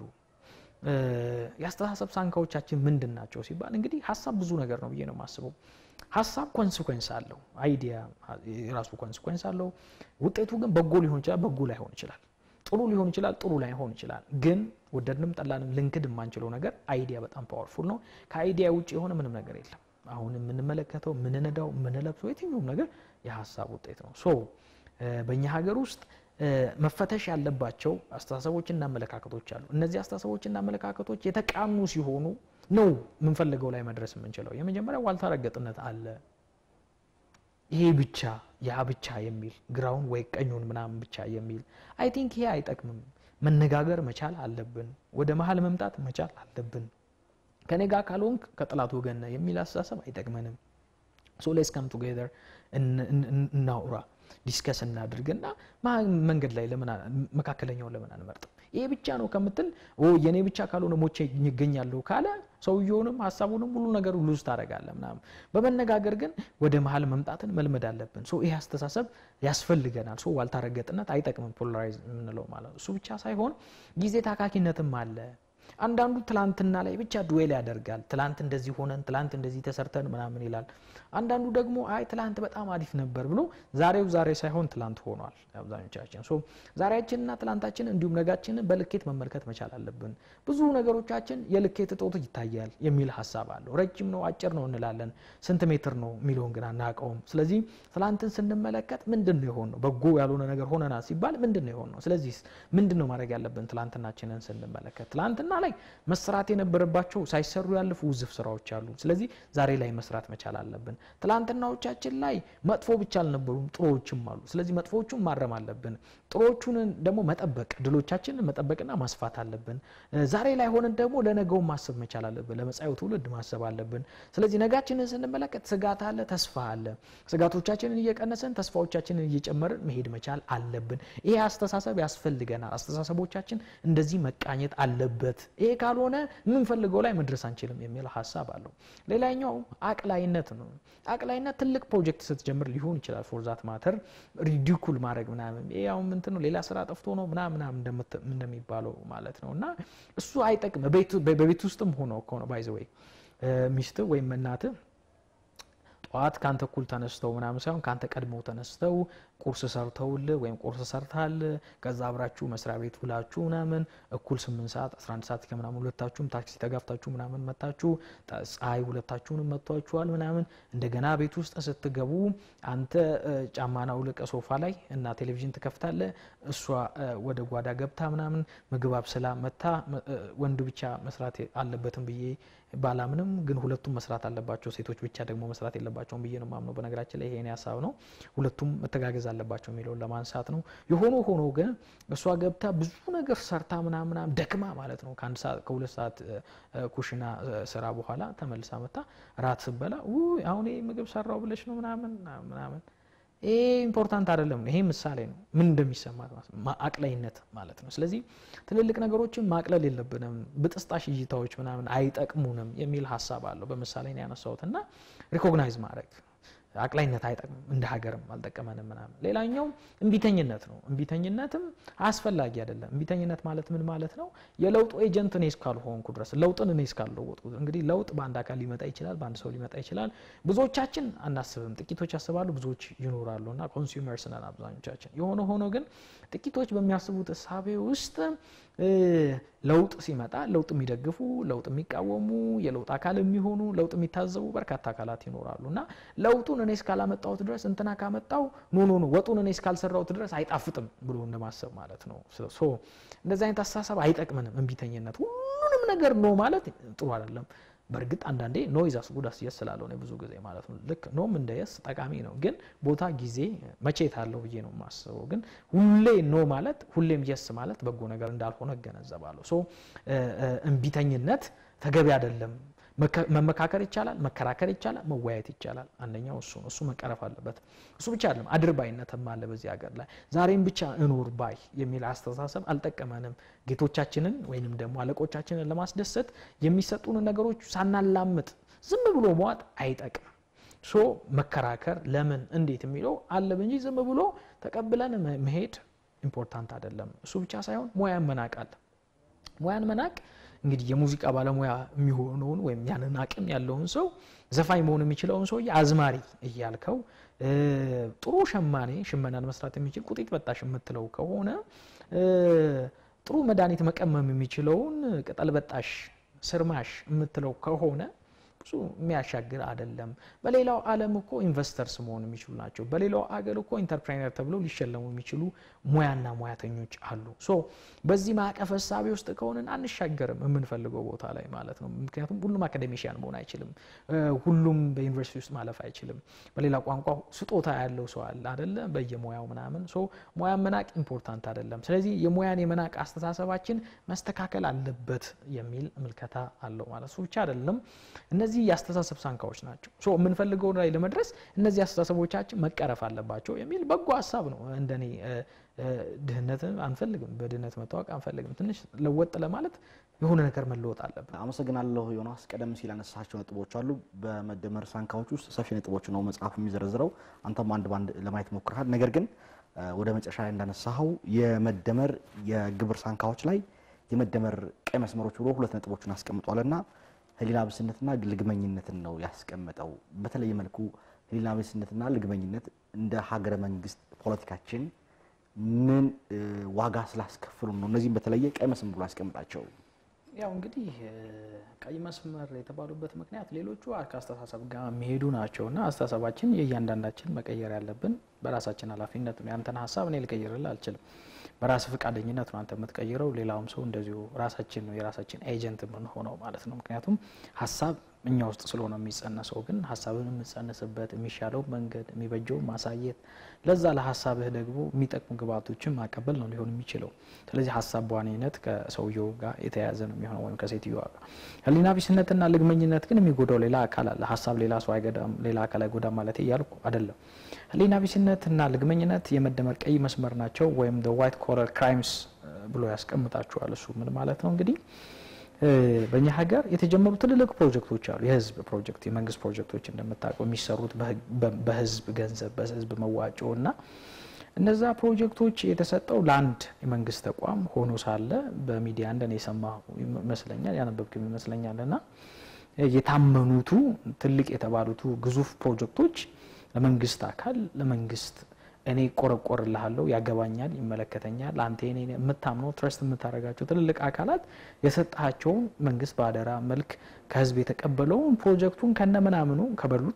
Speaker 1: ያስተሳሰብ ሳንካዎቻችን ምንድናቸው ሲባል እንግዲህ ሐሳብ ብዙ ነገር ነው ብዬ ነው የማስበው። ሐሳብ ኮንሲኩዌንስ አለው። አይዲያ የራሱ ኮንሲኩዌንስ አለው። ውጤቱ ግን በጎ ሊሆን ይችላል፣ በጎ ላይሆን ይችላል። ጥሩ ሊሆን ይችላል፣ ጥሩ ላይሆን ይችላል። ግን ወደድንም ጠላንም ልንክድ የማንችለው ነገር አይዲያ በጣም ፓወርፉል ነው። ከአይዲያ ውጪ የሆነ ምንም ነገር የለም። አሁን የምንመለከተው ምንነዳው ምንለብሰው የትኛውም ነገር የሐሳብ ውጤት ነው። በእኛ ሀገር ውስጥ መፈተሽ ያለባቸው አስተሳሰቦችና አመለካከቶች አሉ። እነዚህ አስተሳሰቦችና አመለካከቶች የተቃኑ ሲሆኑ ነው የምንፈልገው ላይ መድረስ የምንችለው። የመጀመሪያው ዋልታ ረገጥነት አለ። ይሄ ብቻ ያ ብቻ የሚል ግራውን ወይ ቀኙን ምናምን ብቻ የሚል አይ ቲንክ ይሄ አይጠቅምም። መነጋገር መቻል አለብን። ወደ መሃል መምጣት መቻል አለብን። ከኔ ጋር ካልሆንክ ከጥላት ወገን ነህ የሚል አስተሳሰብ አይጠቅመንም። ሌትስ ካም ቱጌዘር እናውራ፣ ዲስከስ እናድርግና መንገድ ላይ መካከለኛውን ለምን አንመርጥም? ይሄ ብቻ ነው ከምትል የኔ ብቻ ካልሆነ ሞቼ ይገኛለሁ ካለ ሰውየውንም ሐሳቡንም ሁሉ ነገር ሉዝ ታደርጋለህ ምናምን። በመነጋገር ግን ወደ መሃል መምጣትን መልመድ አለብን። ይሄ አስተሳሰብ ያስፈልገናል። ዋልታ ረገጥነት አይጠቅምም፣ ፖላራይዝ የምንለው ማለት። እሱ ብቻ ሳይሆን ጊዜ ታካኪነትም አለ። አንዳንዱ ትላንትና ላይ ብቻ ዱዌል ያደርጋል። ትላንት እንደዚህ ሆነን ትላንት እንደዚህ ተሰርተን ምናምን ይላል። አንዳንዱ ደግሞ አይ ትላንት በጣም አሪፍ ነበር ብሎ ዛሬው ዛሬ ሳይሆን ትላንት ሆኗል። አብዛኞቻችን ዛሬያችንና ትላንታችን እንዲሁም ነጋችንን በልኬት መመልከት መቻል አለብን። ብዙ ነገሮቻችን የልኬት እጦት ይታያል የሚል ሐሳብ አለው። ረጅም ነው አጭር ነው እንላለን። ስንት ሜትር ነው የሚለውን ግን አናውቀውም። ስለዚህ ትላንትን ስንመለከት ምንድነው የሆነው? በጎ ያልሆነ ነገር ሆነና ሲባል ምንድነው የሆነው? ስለዚህ ምንድነው ማድረግ ያለብን? ትላንትናችንን ስንመለከት ትላንትና ላይ መስራት የነበረባቸው ሳይሰሩ ያለፉ ውዝፍ ስራዎች አሉ። ስለዚህ ዛሬ ላይ መስራት መቻል አለብን። ትላንትናዎቻችን ላይ መጥፎ ብቻ አልነበሩም፣ ጥሩዎችም አሉ። ስለዚህ መጥፎዎቹን ማረም አለብን። ጥሩዎቹን ደግሞ መጠበቅ፣ ድሎቻችንን መጠበቅና ማስፋት አለብን። ዛሬ ላይ ሆነን ደግሞ ለነገው ማሰብ መቻል አለብን። ለመጻኤው ትውልድ ማሰብ አለብን። ስለዚህ ነጋችንን ስንመለከት ስጋት አለ፣ ተስፋ አለ። ስጋቶቻችንን እየቀነሰን ተስፋዎቻችንን እየጨመርን መሄድ መቻል አለብን። ይሄ አስተሳሰብ ያስፈልገናል። አስተሳሰቦቻችን እንደዚህ መቃኘት አለበት። ይሄ ካልሆነ ምን ፈልገው ላይ መድረስ አንችልም የሚል ሐሳብ አለው። ሌላኛው አቅላይነት ነው። አቅላይነት ትልቅ ፕሮጀክት ስትጀምር ሊሆን ይችላል። ፎር ዛት ማተር ሪዲኩል ማድረግ ምናምን ያው ምንድነው ሌላ ስራ ጠፍቶ ነው ምናምን እንደሚባለው ማለት ነውና እሱ አይጠቅም። በቤት ውስጥም ሆኖ ባይ ዘ ወይ ሚስት ወይም እናት ጧት ካንተ እኩል ተነስተው ምናምን ሳይሆን ካንተ ቀድመው ተነስተው ቁርስ ሰርተውል ወይም ቁርስ ሰርታል ከዛ አብራችሁ መስሪያ ቤት ሁላችሁ ምናምን እኩል 8 ሰዓት 11 ሰዓት ከምናምን ሁለታችሁም ታክሲ ተጋፍታችሁ ምናምን መጣችሁ ፀሐይ ሁለታችሁንም መጥቷችኋል ምናምን እንደገና ቤት ውስጥ ስትገቡ አንተ ጫማናው ለቀ ሶፋ ላይ እና ቴሌቪዥን ተከፍታለ እሷ ወደ ጓዳ ገብታ ምናምን ምግብ አብስላ መታ ወንድ ብቻ መስራት አለበትም ብዬ ባላምንም ግን ሁለቱም መስራት አለባቸው። ሴቶች ብቻ ደግሞ መስራት የለባቸውም ብዬ ነው ማምነው። በነገራችን ላይ ይሄን ያሳብ ነው። ሁለቱም መተጋገዝ አለባቸው የሚለው ለማንሳት ነው። ሆኖ ግን እሷ ገብታ ብዙ ነገር ሰርታ ምናምን ደክማ ማለት ነው ከአንድ ሰዓት ከሁለት ሰዓት ኩሽና ስራ በኋላ ተመልሳ መጣ ራት ስበላ አሁን ምግብ ሰራው ብለሽ ነው ምናምን ይሄ ኢምፖርታንት አይደለም ይሄ ምሳሌ ነው ምን እንደሚሰማ ማቅለይነት ማለት ነው ስለዚህ ትልልቅ ነገሮችን ማቅለል የለብንም በጥስጣሽ እይታዎች ምናምን አይጠቅሙንም የሚል ሐሳብ አለው በምሳሌ ነው ያነሳውትና ሪኮግናይዝ ማድረግ አቅላይነት አይጠቅም እንደ ሀገርም አልጠቀመንም ምናምን ሌላኛው እንቢተኝነት ነው እንቢተኝነትም አስፈላጊ አይደለም እንቢተኝነት ማለት ምን ማለት ነው የለውጥ ኤጀንት ነኝ እስካልሆንኩ ድረስ ለውጥን ነኝ እስካልለወጥኩ እንግዲህ ለውጥ በአንድ አካል ሊመጣ ይችላል በአንድ ሰው ሊመጣ ይችላል ብዙዎቻችን አናስብም ጥቂቶች ያስባሉ ብዙዎች ይኖራሉና ኮንሱመርስ ነን አብዛኞቻችን የሆነ ሆኖ ግን ጥቂቶች በሚያስቡት ሐሳቤ ውስጥ ለውጥ ሲመጣ ለውጥ የሚደግፉ ለውጥ የሚቃወሙ የለውጥ አካል የሚሆኑ ለውጥ የሚታዘቡ በርካታ አካላት ይኖራሉና ለውጡን እኔ እስካላመጣሁት ድረስ እንትና ካመጣው ኖ ወጡን እኔ እስካልሰራሁት ድረስ አይጣፍጥም ብሎ እንደማሰብ ማለት ነው ሶ እንደዚህ አይነት አስተሳሰብ አይጠቅመንም እንቢተኝነት ሁሉንም ነገር ነው ማለት ጥሩ አይደለም በርግጥ አንዳንዴ ኖይዝ አስጉዳስ ይስላለው ነው ብዙ ጊዜ ማለት ነው ልክ ኖም እንደየስ ጠቃሚ ነው ግን ቦታ ጊዜ መቼት አለው ብዬ ነው ማስበው ግን ሁሌ ኖ ማለት ሁሌም yes ማለት በጎ ነገር እንዳልሆነ ገነዘባለሁ ሶ እንቢተኝነት ተገቢ አይደለም መመካከር ይቻላል መከራከር ይቻላል መወያየት ይቻላል አንደኛው እሱ መቀረፍ አለበት እሱ ብቻ አይደለም አድርባይነትም አለ በዚህ ሀገር ላይ ዛሬም ብቻ እንውር ባይ የሚል አስተሳሰብ አልጠቀመንም ጌቶቻችንን ወይንም ደግሞ አለቆቻችንን ለማስደሰት የሚሰጡን ነገሮች ሳናላምጥ ዝም ብሎ መዋጥ አይጠቅም ሶ መከራከር ለምን እንዴት የሚለው አለ እንጂ ዝም ብሎ ተቀብለን መሄድ ኢምፖርታንት አይደለም እሱ ብቻ ሳይሆን ሙያን መናቃል ሙያን መናቅ እንግዲህ የሙዚቃ ባለሙያ የሚሆነውን ወይም ያንን አቅም ያለውን ሰው ዘፋኝ መሆን የሚችለውን ሰው አዝማሪ እያልከው ጥሩ ሽመናን መስራት የሚችል ቁጢት በጣሽ የምትለው ከሆነ ጥሩ መድኃኒት መቀመም የሚችለውን ቅጠል በጣሽ ስርማሽ የምትለው ከሆነ ብዙ የሚያሻግር አይደለም በሌላው ዓለም እኮ ኢንቨስተርስ መሆን የሚችሉ ናቸው በሌላው አገር እኮ ኢንተርፕራይነር ተብለው ሊሸለሙ የሚችሉ ሙያና ሙያተኞች አሉ ሶ በዚህ ማዕቀፍ ሐሳብ ውስጥ ከሆነን አንሻገርም የምንፈልገው ቦታ ላይ ማለት ነው ምክንያቱም ሁሉም አካዴሚሽያን መሆን አይችልም ሁሉም በዩኒቨርሲቲ ውስጥ ማለፍ አይችልም በሌላ ቋንቋ ስጦታ ያለው ሰው አለ አይደለ በየሙያው ምናምን ሶ ሙያ መናቅ ኢምፖርታንት አይደለም ስለዚህ የሙያን የመናቅ አስተሳሰባችን መስተካከል አለበት የሚል ምልከታ አለው ማለት ነው ብቻ አይደለም እነዚህ ያስተሳሰብ ሳንካዎች ናቸው ሶ የምንፈልገው ላይ ለመድረስ እነዚህ አስተሳሰቦቻችን መቀረፍ አለባቸው የሚል በጎ ሐሳብ ነው እንደኔ ድህነትን አንፈልግም በድህነት መታወቅ አንፈልግም ትንሽ ለወጥ ለማለት የሆነ ነገር መለወጥ አለበት
Speaker 2: አመሰግናለሁ ዮናስ ቀደም ሲል አነሳቸው ነጥቦች አሉ በመደመር ሳንካዎች ውስጥ ሰፊ ነጥቦች ነው መጽሐፉ የሚዘረዝረው አንተም አንድ ባንድ ለማየት ሞክረሃል ነገር ግን ወደ መጨረሻ ላይ እንዳነሳው የመደመር የግብር ሳንካዎች ላይ የመደመር ቀይ መስመሮች ብሎ ሁለት ነጥቦችን አስቀምጧልና ህሊና ቢስነትና ልግመኝነትን ነው ያስቀመጠው በተለየ መልኩ ህሊና ቢስነትና ልግመኝነት እንደ ሀገረ መንግስት ፖለቲካችን ምን ዋጋ ስላስከፈሉ ነው እነዚህም በተለየ ቀይ መስመር ብሎ ያስቀምጣቸው
Speaker 1: ያው እንግዲህ ቀይ መስመር የተባሉበት ምክንያት ሌሎቹ አስተሳሰብ ጋር የሚሄዱ ናቸውና አስተሳሰባችን የእያንዳንዳችን መቀየር ያለብን በራሳችን ኃላፊነት ነው ያንተን ሐሳብ እኔ ልቀይርልህ አልችልም በራስ ፍቃደኝነት ነው አንተ የምትቀይረው ሌላውም ሰው እንደዚሁ ራሳችን ነው የራሳችን ኤጀንት ምን ሆነው ማለት ነው ምክንያቱም ሐሳብ እኛ ውስጥ ስለሆነ የሚጸነሰው ግን ሐሳብን የምትጸነስበት የሚሻለው መንገድ የሚበጀው ማሳየት ለዛ ለሐሳብህ ደግሞ የሚጠቅሙ ግባቶችን ማቀበል ነው ሊሆን የሚችለው ስለዚህ ሐሳብ በዋነኝነት ከሰውየው ጋር የተያያዘ ነው የሚሆነው ወይም ከሴትየዋ ጋር ህሊና ቢስነትና ልግመኝነት ግን የሚጎዳው ሌላ አካል አለ ሐሳብ ሌላ ሰው አይጎዳም ሌላ አካል አይጎዳም ማለት ይያልኩ አይደለም ህሊና ቢስነትና ልግመኝነት የመደመር ቀይ መስመር ናቸው ወይም the white collar crimes ብሎ ያስቀምጣቸዋል እሱ ምን ማለት ነው እንግዲህ በእኛ ሀገር የተጀመሩ ትልልቅ ፕሮጀክቶች አሉ የህዝብ ፕሮጀክት የመንግስት ፕሮጀክቶች እንደምታውቀው የሚሰሩት በህዝብ ገንዘብ በህዝብ መዋጮና እነዛ ፕሮጀክቶች የተሰጠው ለአንድ የመንግስት ተቋም ሆኖ ሳለ በሚዲያ እንደኔ ሰማሁ መስለኛል ያነበብኩኝ መስለኛልና የታመኑቱ ትልቅ የተባሉቱ ግዙፍ ፕሮጀክቶች ለመንግስት አካል ለመንግስት እኔ ቆረቆርልሃለሁ ያገባኛል ይመለከተኛል አንተ እኔ የምታምነው ትረስት የምታረጋቸው ትልልቅ አካላት የሰጣቸው መንግስት ባደራ መልክ ከህዝብ የተቀበለው ፕሮጀክቱን ከነመናምኑ ከበሉት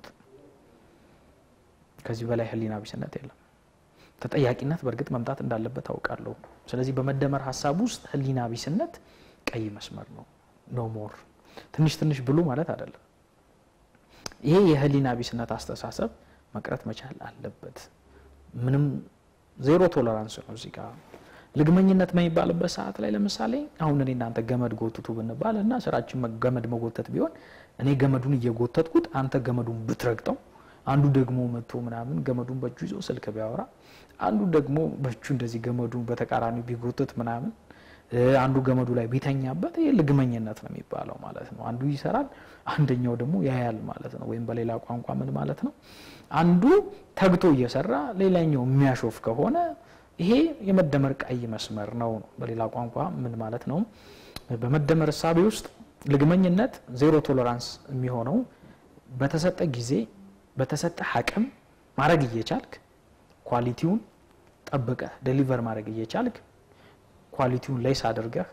Speaker 1: ከዚህ በላይ ህሊና ቢስነት የለም ተጠያቂነት በርግጥ መምጣት እንዳለበት አውቃለሁ ስለዚህ በመደመር ሐሳብ ውስጥ ህሊና ቢስነት ቀይ መስመር ነው ኖ ሞር ትንሽ ብሉ ማለት አይደለም ይሄ የህሊና ቢስነት አስተሳሰብ መቅረት መቻል አለበት ምንም ዜሮ ቶለራንስ ነው እዚህ ጋር ልግመኝነት የማይባልበት ሰዓት ላይ ለምሳሌ አሁን እኔ እናንተ ገመድ ጎትቱ ብንባልና ስራችን ገመድ መጎተት ቢሆን እኔ ገመዱን እየጎተትኩት አንተ ገመዱን ብትረግጠው አንዱ ደግሞ መጥቶ ምናምን ገመዱን በእጁ ይዞ ስልክ ቢያወራ አንዱ ደግሞ በእጁ እንደዚህ ገመዱን በተቃራኒ ቢጎትት ምናምን አንዱ ገመዱ ላይ ቢተኛበት ይሄ ልግመኝነት ነው የሚባለው ማለት ነው። አንዱ ይሰራል አንደኛው ደግሞ ያያል ማለት ነው። ወይም በሌላ ቋንቋ ምን ማለት ነው? አንዱ ተግቶ እየሰራ ሌላኛው የሚያሾፍ ከሆነ ይሄ የመደመር ቀይ መስመር ነው። በሌላ ቋንቋ ምን ማለት ነው? በመደመር ሐሳብ ውስጥ ልግመኝነት ዜሮ ቶለራንስ የሚሆነው በተሰጠ ጊዜ በተሰጠ አቅም ማድረግ እየቻልክ ኳሊቲውን ጠብቀህ ዴሊቨር ማድረግ እየቻልክ ኳሊቲውን ሌስ አድርገህ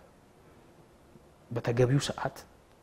Speaker 1: በተገቢው ሰዓት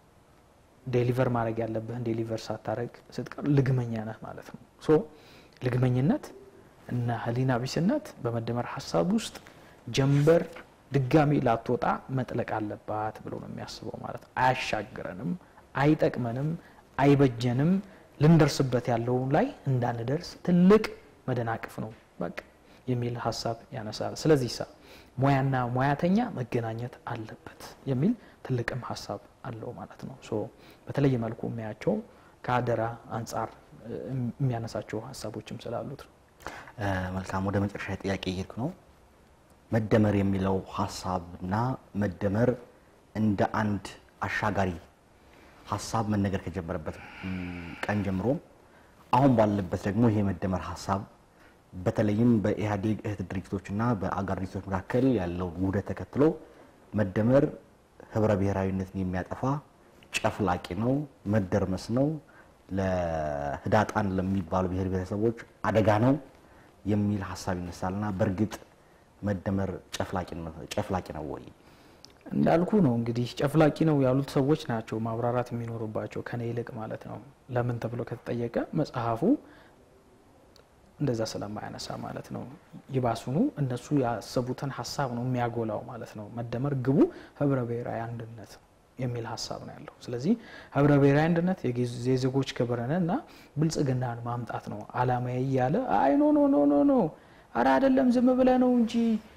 Speaker 1: ዴሊቨር ማድረግ ያለብህን ዴሊቨር ሳታረግ ስትቀር ልግመኛ ነህ ማለት ነው። ሶ ልግመኝነት እና ህሊና ቢስነት በመደመር ሐሳብ ውስጥ ጀንበር ድጋሚ ላትወጣ መጥለቅ አለባት ብሎ ነው የሚያስበው ማለት ነው። አያሻግረንም፣ አይጠቅመንም፣ አይበጀንም፣ ልንደርስበት ያለው ላይ እንዳንደርስ ትልቅ መደናቅፍ ነው በቃ የሚል ሐሳብ ያነሳል። ስለዚህ ሙያና ሙያተኛ መገናኘት አለበት የሚል ትልቅም ሐሳብ አለው ማለት ነው። ሶ በተለየ መልኩ የሚያቸው ከአደራ አንፃር የሚያነሳቸው ሐሳቦችም ስላሉት ነው።
Speaker 2: መልካም ወደ መጨረሻ ጥያቄ ይርክ ነው። መደመር የሚለው ሐሳብና መደመር እንደ አንድ አሻጋሪ ሐሳብ መነገር ከጀመረበት ቀን ጀምሮ አሁን ባለበት ደግሞ ይሄ መደመር ሐሳብ በተለይም በኢህአዴግ እህት ድርጅቶችና በአጋር ድርጅቶች መካከል ያለው ውህደት ተከትሎ መደመር ህብረ ብሔራዊነትን የሚያጠፋ ጨፍላቂ ነው፣ መደርመስ ነው፣ ለህዳጣን ለሚባሉ ብሔር ብሔረሰቦች አደጋ ነው የሚል ሐሳብ ይነሳልና በርግጥ መደመር ጨፍላቂ ነው ወይ?
Speaker 1: እንዳልኩ ነው እንግዲህ ጨፍላቂ ነው ያሉት ሰዎች ናቸው ማብራራት የሚኖርባቸው ከኔ ይልቅ ማለት ነው። ለምን ተብሎ ከተጠየቀ መጽሐፉ እንደዛ ስለማያነሳ ማለት ነው። ይባሱኑ እነሱ ያሰቡትን ሐሳብ ነው የሚያጎላው ማለት ነው። መደመር ግቡ ህብረ ብሔራዊ አንድነት የሚል ሐሳብ ነው ያለው። ስለዚህ ህብረ ብሔራዊ አንድነት የዜጎች ክብርንና ብልጽግናን ማምጣት ነው አላማዬ ያለ አይ ኖ ኖ ኖ ኖ ኖ አራ አይደለም ዝም ብለህ ነው እንጂ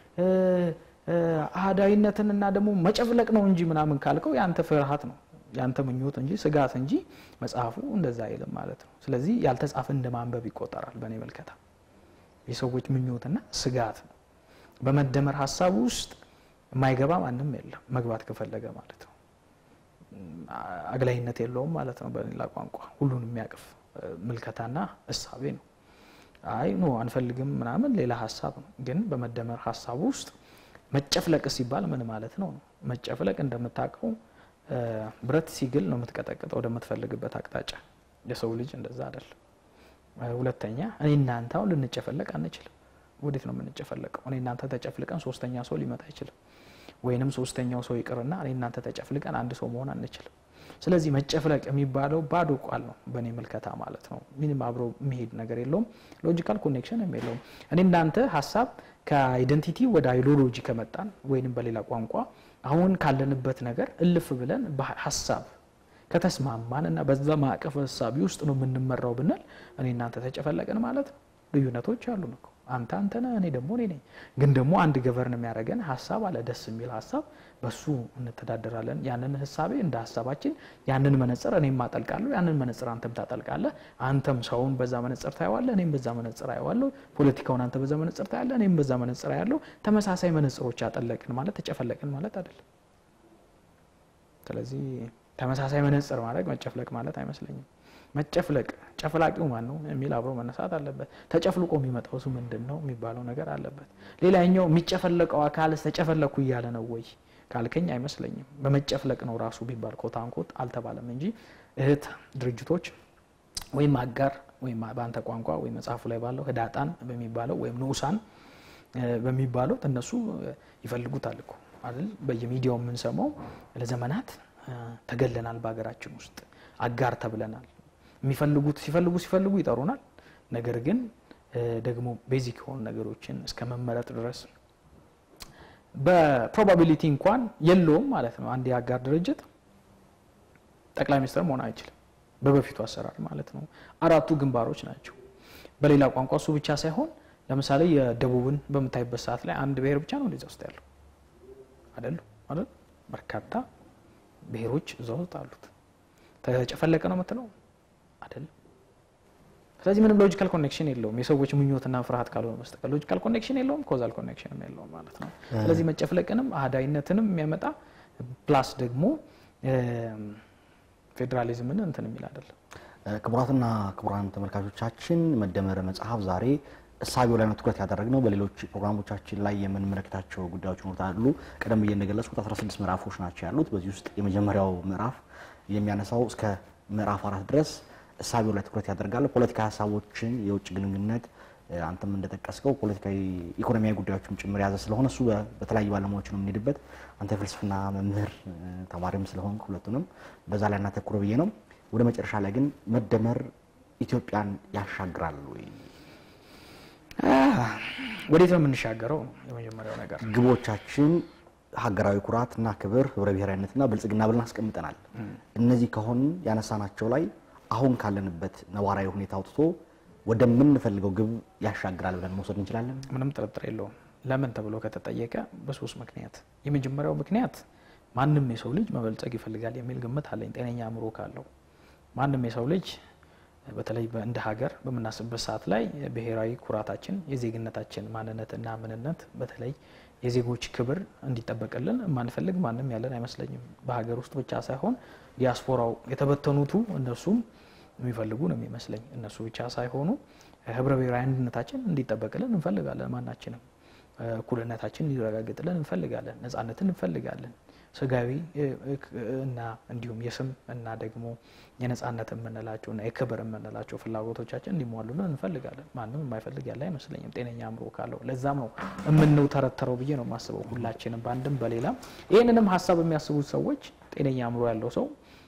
Speaker 1: አሃዳዊነትንና ደግሞ መጨፍለቅ ነው እንጂ ምናምን ካልከው ያንተ ፍርሃት ነው ያንተ ምኞት እንጂ ስጋት እንጂ መጽሐፉ እንደዛ አይልም ማለት ነው። ስለዚህ ያልተጻፈ እንደማንበብ ይቆጠራል በኔ መልከታ። የሰዎች ምኞትና ስጋት ነው። በመደመር ሐሳብ ውስጥ የማይገባ ማንም የለም መግባት ከፈለገ ማለት ነው። አግላይነት የለውም ማለት ነው። በሌላ ቋንቋ ሁሉንም የሚያቅፍ ምልከታና እሳቤ ነው። አይ ኖ አንፈልግም ምናምን ሌላ ሐሳብ ነው። ግን በመደመር ሐሳብ ውስጥ መጨፍለቅ ሲባል ምን ማለት ነው? መጨፍለቅ እንደምታውቀው ብረት ሲግል ነው የምትቀጠቅጠው ወደምትፈልግበት አቅጣጫ። የሰው ልጅ እንደዛ አይደለም። ሁለተኛ እኔ እናንተው ልንጨፈለቅ አንችልም። ወዴት ነው የምንጨፈለቀው? እኔ እናንተ ተጨፍልቀን ሶስተኛ ሰው ሊመጣ አይችልም። ወይንም ሶስተኛው ሰው ይቅርና እኔ እናንተ ተጨፍልቀን አንድ ሰው መሆን አንችልም። ስለዚህ መጨፍለቅ የሚባለው ባዶ ቃል ነው በኔ መልከታ ማለት ነው። ምንም አብሮ መሄድ ነገር የለውም። ሎጂካል ኮኔክሽን የለውም። እኔ እናንተ ሐሳብ ከአይደንቲቲ ወደ አይዲዮሎጂ ከመጣን ወይንም በሌላ ቋንቋ አሁን ካለንበት ነገር እልፍ ብለን በሐሳብ ከተስማማንና በዛ ማዕቀፍ ሐሳብ ውስጥ ነው የምንመራው ብንል እኔ እናንተ ተጨፈለቀን ማለት ነው። ልዩነቶች አሉ ነው። አንተ ነህ እኔ ደግሞ እኔ ነኝ። ግን ደግሞ አንድ ገቨርን የሚያደርገን ሐሳብ አለ ደስ የሚል ሐሳብ በሱ እንተዳደራለን። ያንን ሐሳቤ እንደ ሐሳባችን ያንን መነጽር እኔም ማጠልቃለሁ ያንን መነጽር አንተም ታጠልቃለህ። አንተም ሰውን በዛ መነጽር ታየዋለህ እኔም በዛ መነጽር አየዋለሁ። ፖለቲካውን አንተ በዛ መነጽር ታያለህ እኔም በዛ መነጽር አያለሁ። ተመሳሳይ መነጽሮች አጠለቅን ማለት ተጨፈለቅን ማለት አይደለም። ስለዚህ ተመሳሳይ መነጽር ማለት መጨፍለቅ ማለት አይመስለኝም። መጨፍለቅ ጨፍላቂው ማን ነው የሚል አብሮ መነሳት አለበት። ተጨፍልቆ የሚመጣው እሱ ምንድነው የሚባለው ነገር አለበት። ሌላኛው የሚጨፈለቀው አካልስ ተጨፈለኩ እያለ ነው ወይ ካልከኝ አይመስለኝም። በመጨፍለቅ ነው ራሱ ቢባል ኮታንኮት አልተባለም እንጂ እህት ድርጅቶች ወይም አጋር ወይም በአንተ ቋንቋ ወይም መጽሐፉ ላይ ባለው ህዳጣን በሚባለው ወይም ንዑሳን በሚባለው እነሱ ይፈልጉታል እኮ አይደል? በየሚዲያው የምንሰማው ለዘመናት ተገለናል በአገራችን ውስጥ አጋር ተብለናል። የሚፈልጉት ሲፈልጉ ይጠሩናል። ነገር ግን ደግሞ ቤዚክ የሆኑ ነገሮችን እስከ መመረጥ ድረስ በፕሮባቢሊቲ እንኳን የለውም ማለት ነው። አንድ የአጋር ድርጅት ጠቅላይ ሚኒስትር መሆን አይችልም በበፊቱ አሰራር ማለት ነው። አራቱ ግንባሮች ናቸው። በሌላ ቋንቋ እሱ ብቻ ሳይሆን ለምሳሌ የደቡብን በመታይበት ሰዓት ላይ አንድ ብሔር ብቻ ነው እንደዛ ውስጥ ያለው አይደል? በርካታ ብሔሮች እዛው ውስጥ አሉት። ተጨፈለቀ ነው የምትለው አይደል? ስለዚህ ምንም ሎጂካል ኮኔክሽን የለውም የሰዎች ምኞትና ፍርሃት ካልሆነ በስተቀር ሎጂካል ኮኔክሽን የለውም ኮዛል ኮኔክሽንም የለውም ማለት ነው ስለዚህ መጨፍለቅንም አህዳይነትንም የሚያመጣ ፕላስ ደግሞ ፌደራሊዝምን እንትን የሚል አይደለም
Speaker 2: ክቡራትና ክቡራን ተመልካቾቻችን መደመር መጽሐፍ ዛሬ እሳቢው ላይ ነው ትኩረት ያደረግነው በሌሎች ፕሮግራሞቻችን ላይ የምንመለከታቸው ጉዳዮች ይኖራሉ ቀደም ብዬ እንደገለጽኩት 16 ምዕራፎች ናቸው ያሉት በዚህ ውስጥ የመጀመሪያው ምዕራፍ የሚያነሳው እስከ ምዕራፍ 4 ድረስ እሳቢው ላይ ትኩረት ያደርጋል ፖለቲካዊ ሐሳቦችን የውጭ ግንኙነት አንተም እንደተጠቀስከው ፖለቲካዊ ኢኮኖሚያዊ ጉዳዮችን ጭምር ያዘ ስለሆነ እሱ በተለያዩ ባለሙያዎች ነው የምንሄድበት አንተ ፍልስፍና መምህር ተማሪም ስለሆንክ ሁለቱንም በዛ ላይ እናተኩር ብዬ ነው ወደ መጨረሻ ላይ ግን መደመር ኢትዮጵያን ያሻግራል ወይ
Speaker 1: ወዴት ነው የምንሻገረው የመጀመሪያው ነገር
Speaker 2: ግቦቻችን ሀገራዊ ኩራትና ክብር ህብረ ብሔራዊነትና ብልጽግና ብለን አስቀምጠናል እነዚህ ከሆነ ያነሳናቸው ላይ አሁን ካለንበት ነባራዊ ሁኔታ አውጥቶ ወደምንፈልገው ግብ ያሻግራል ብለን መውሰድ እንችላለን
Speaker 1: ምንም ጥርጥር የለውም ለምን ተብሎ ከተጠየቀ በሶስት ምክንያት የመጀመሪያው ምክንያት ማንንም የሰው ልጅ መበልጸግ ይፈልጋል የሚል ግምት አለኝ ጤነኛ አእምሮ ካለው ማንንም የሰው ልጅ በተለይ እንደ ሀገር በመናስበት ሰዓት ላይ ብሔራዊ ኩራታችን የዜግነታችን ማንነትና ምንነት በተለይ የዜጎች ክብር እንዲጠበቅልን ማንፈልግ ማንንም ያለን አይመስለኝም በሀገር ውስጥ ብቻ ሳይሆን ዲያስፖራው የተበተኑቱ እነሱም የሚፈልጉ ነው የሚመስለኝ እነሱ ብቻ ሳይሆኑ ህብረ ብሔራዊ አንድነታችን እንዲጠበቅልን እንፈልጋለን ማናችንም እኩልነታችን እንዲረጋገጥልን እንፈልጋለን ነፃነትን እንፈልጋለን ስጋዊ እና እንዲሁም የስም እና ደግሞ የነፃነት የምንላቸውና የክብር የምንላቸው ፍላጎቶቻችን እንዲሟሉልን እንፈልጋለን ማንንም የማይፈልግ ያለ አይመስለኝም ጤነኛ አእምሮ ካለው ለዛም ነው እምነው ተረተረው ብዬ ነው ማስበው ሁላችንም ባንድም በሌላም ይሄንንም ሐሳብ የሚያስቡት ሰዎች ጤነኛ አእምሮ ያለው ሰው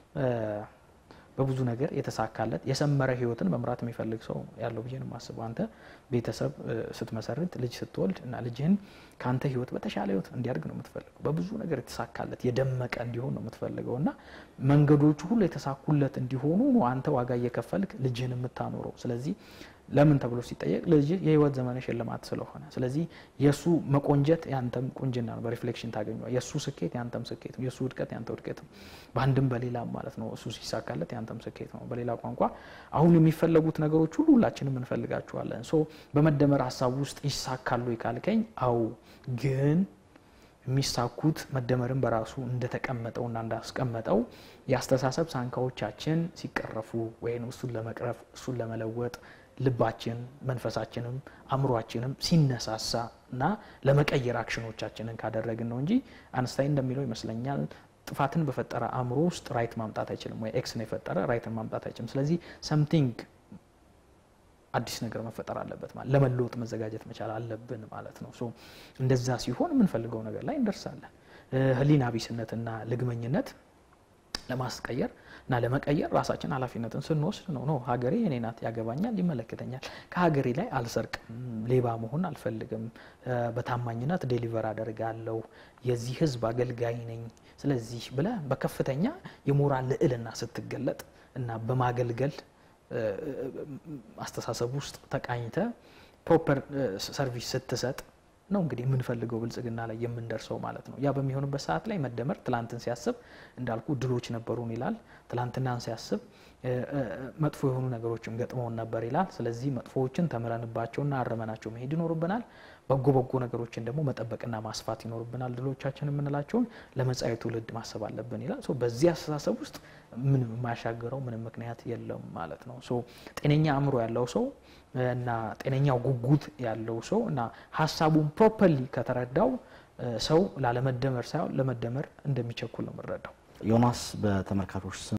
Speaker 1: በብዙ ነገር የተሳካለት የሰመረ ህይወትን መምራት የሚፈልግ ሰው ያለው ብዬ ነው ማስበው አንተ ቤተሰብ ስትመሰርት ልጅ ስትወልድ እና ልጅህን ካንተ ህይወት በተሻለ ህይወት እንዲያድግ ነው የምትፈልገው በብዙ ነገር የተሳካለት የደመቀ እንዲሆን ነው የምትፈልገውና መንገዶቹ ሁሉ የተሳኩለት እንዲሆኑ ነው አንተ ዋጋ እየከፈልክ ልጅህን የምታኖረው ስለዚህ ለምን ተብሎ ሲጠየቅ ልጅ የህይወት ዘመንሽ የለማት ስለሆነ ስለዚህ የሱ መቆንጀት ያንተም ቁንጅና ነው በሪፍሌክሽን ታገኘው የሱ ስኬት ያንተም ስኬት ነው የሱ ውድቀት ያንተ ውድቀት ነው በአንድም በሌላም ማለት ነው እሱ ሲሳካለት ያንተም ስኬት ነው በሌላ ቋንቋ አሁን የሚፈልጉት ነገሮች ሁሉ ሁላችንም እንፈልጋቸዋለን ሶ በመደመር ሐሳብ ውስጥ ይሳካሉ ይካልከኝ አው ግን የሚሳኩት መደመርን በራሱ እንደተቀመጠውና እንዳስቀመጠው ያስተሳሰብ ሳንካዎቻችን ሲቀረፉ ወይን እሱን ለመቅረፍ እሱን ለመለወጥ ልባችን መንፈሳችንም አምሮአችንም ሲነሳሳና ለመቀየር አክሽኖቻችንን ካደረግን ነው እንጂ አንስታይን እንደሚለው ይመስለኛል ጥፋትን በፈጠረ አምሮ ውስጥ ራይት ማምጣት አይችልም ወይ ኤክስ ነው የፈጠረ ራይትን ማምጣት አይችልም ስለዚህ something አዲስ ነገር መፈጠር አለበት ማለት ለመለወጥ መዘጋጀት መቻል አለብን ማለት ነው ሶ እንደዛ ሲሆን ምን ፈልገው ነገር ላይ እንደርሳለን ህሊና ቢስነትና ልግመኝነት ለማስቀየር እና ለመቀየር ራሳችን ኃላፊነትን ስንወስድ ነው ሀገሬ የኔ ናት ያገባኛል ይመለከተኛል ከሀገሬ ላይ አልሰርቅም ሌባ መሆን አልፈልግም በታማኝነት ዴሊቨር አደርጋለሁ የዚህ ህዝብ አገልጋይ ነኝ ስለዚህ ብለ በከፍተኛ የሞራል ልዕልና ስትገለጥ እና በማገልገል አስተሳሰብ ውስጥ ተቃኝተ ፕሮፐር ሰርቪስ ስትሰጥ ነው እንግዲህ የምንፈልገው ብልጽግና ላይ የምንደርሰው ማለት ነው ያ በሚሆንበት ሰዓት ላይ መደመር ትላንትን ሲያስብ እንዳልኩ ድሎች ነበሩን ይላል ትላንትናን ሲያስብ መጥፎ የሆኑ ነገሮችም ገጥመውን ነበር ይላል ስለዚህ መጥፎዎችን ተመረንባቸውና አረመናቸው መሄድ ይኖርብናል በጎ ነገሮችን ደግሞ መጠበቅና ማስፋት ይኖርብናል ድሎቻችን የምንላቸውን ለመጻኢ ትውልድ ማሰብ አለብን ይላል ሶ በዚህ አስተሳሰብ ውስጥ ምንም ማሻገረው ምንም ምክንያት የለም ማለት ነው ሶ ጤነኛ አእምሮ ያለው ሰው እና ጤነኛው ጉጉት ያለው ሰው እና ሐሳቡን ፕሮፐርሊ ከተረዳው ሰው ላለመደመር ሳይሆን ለመደመር እንደሚቸኩል ነው የምረዳው
Speaker 2: ዮናስ በተመልካቾች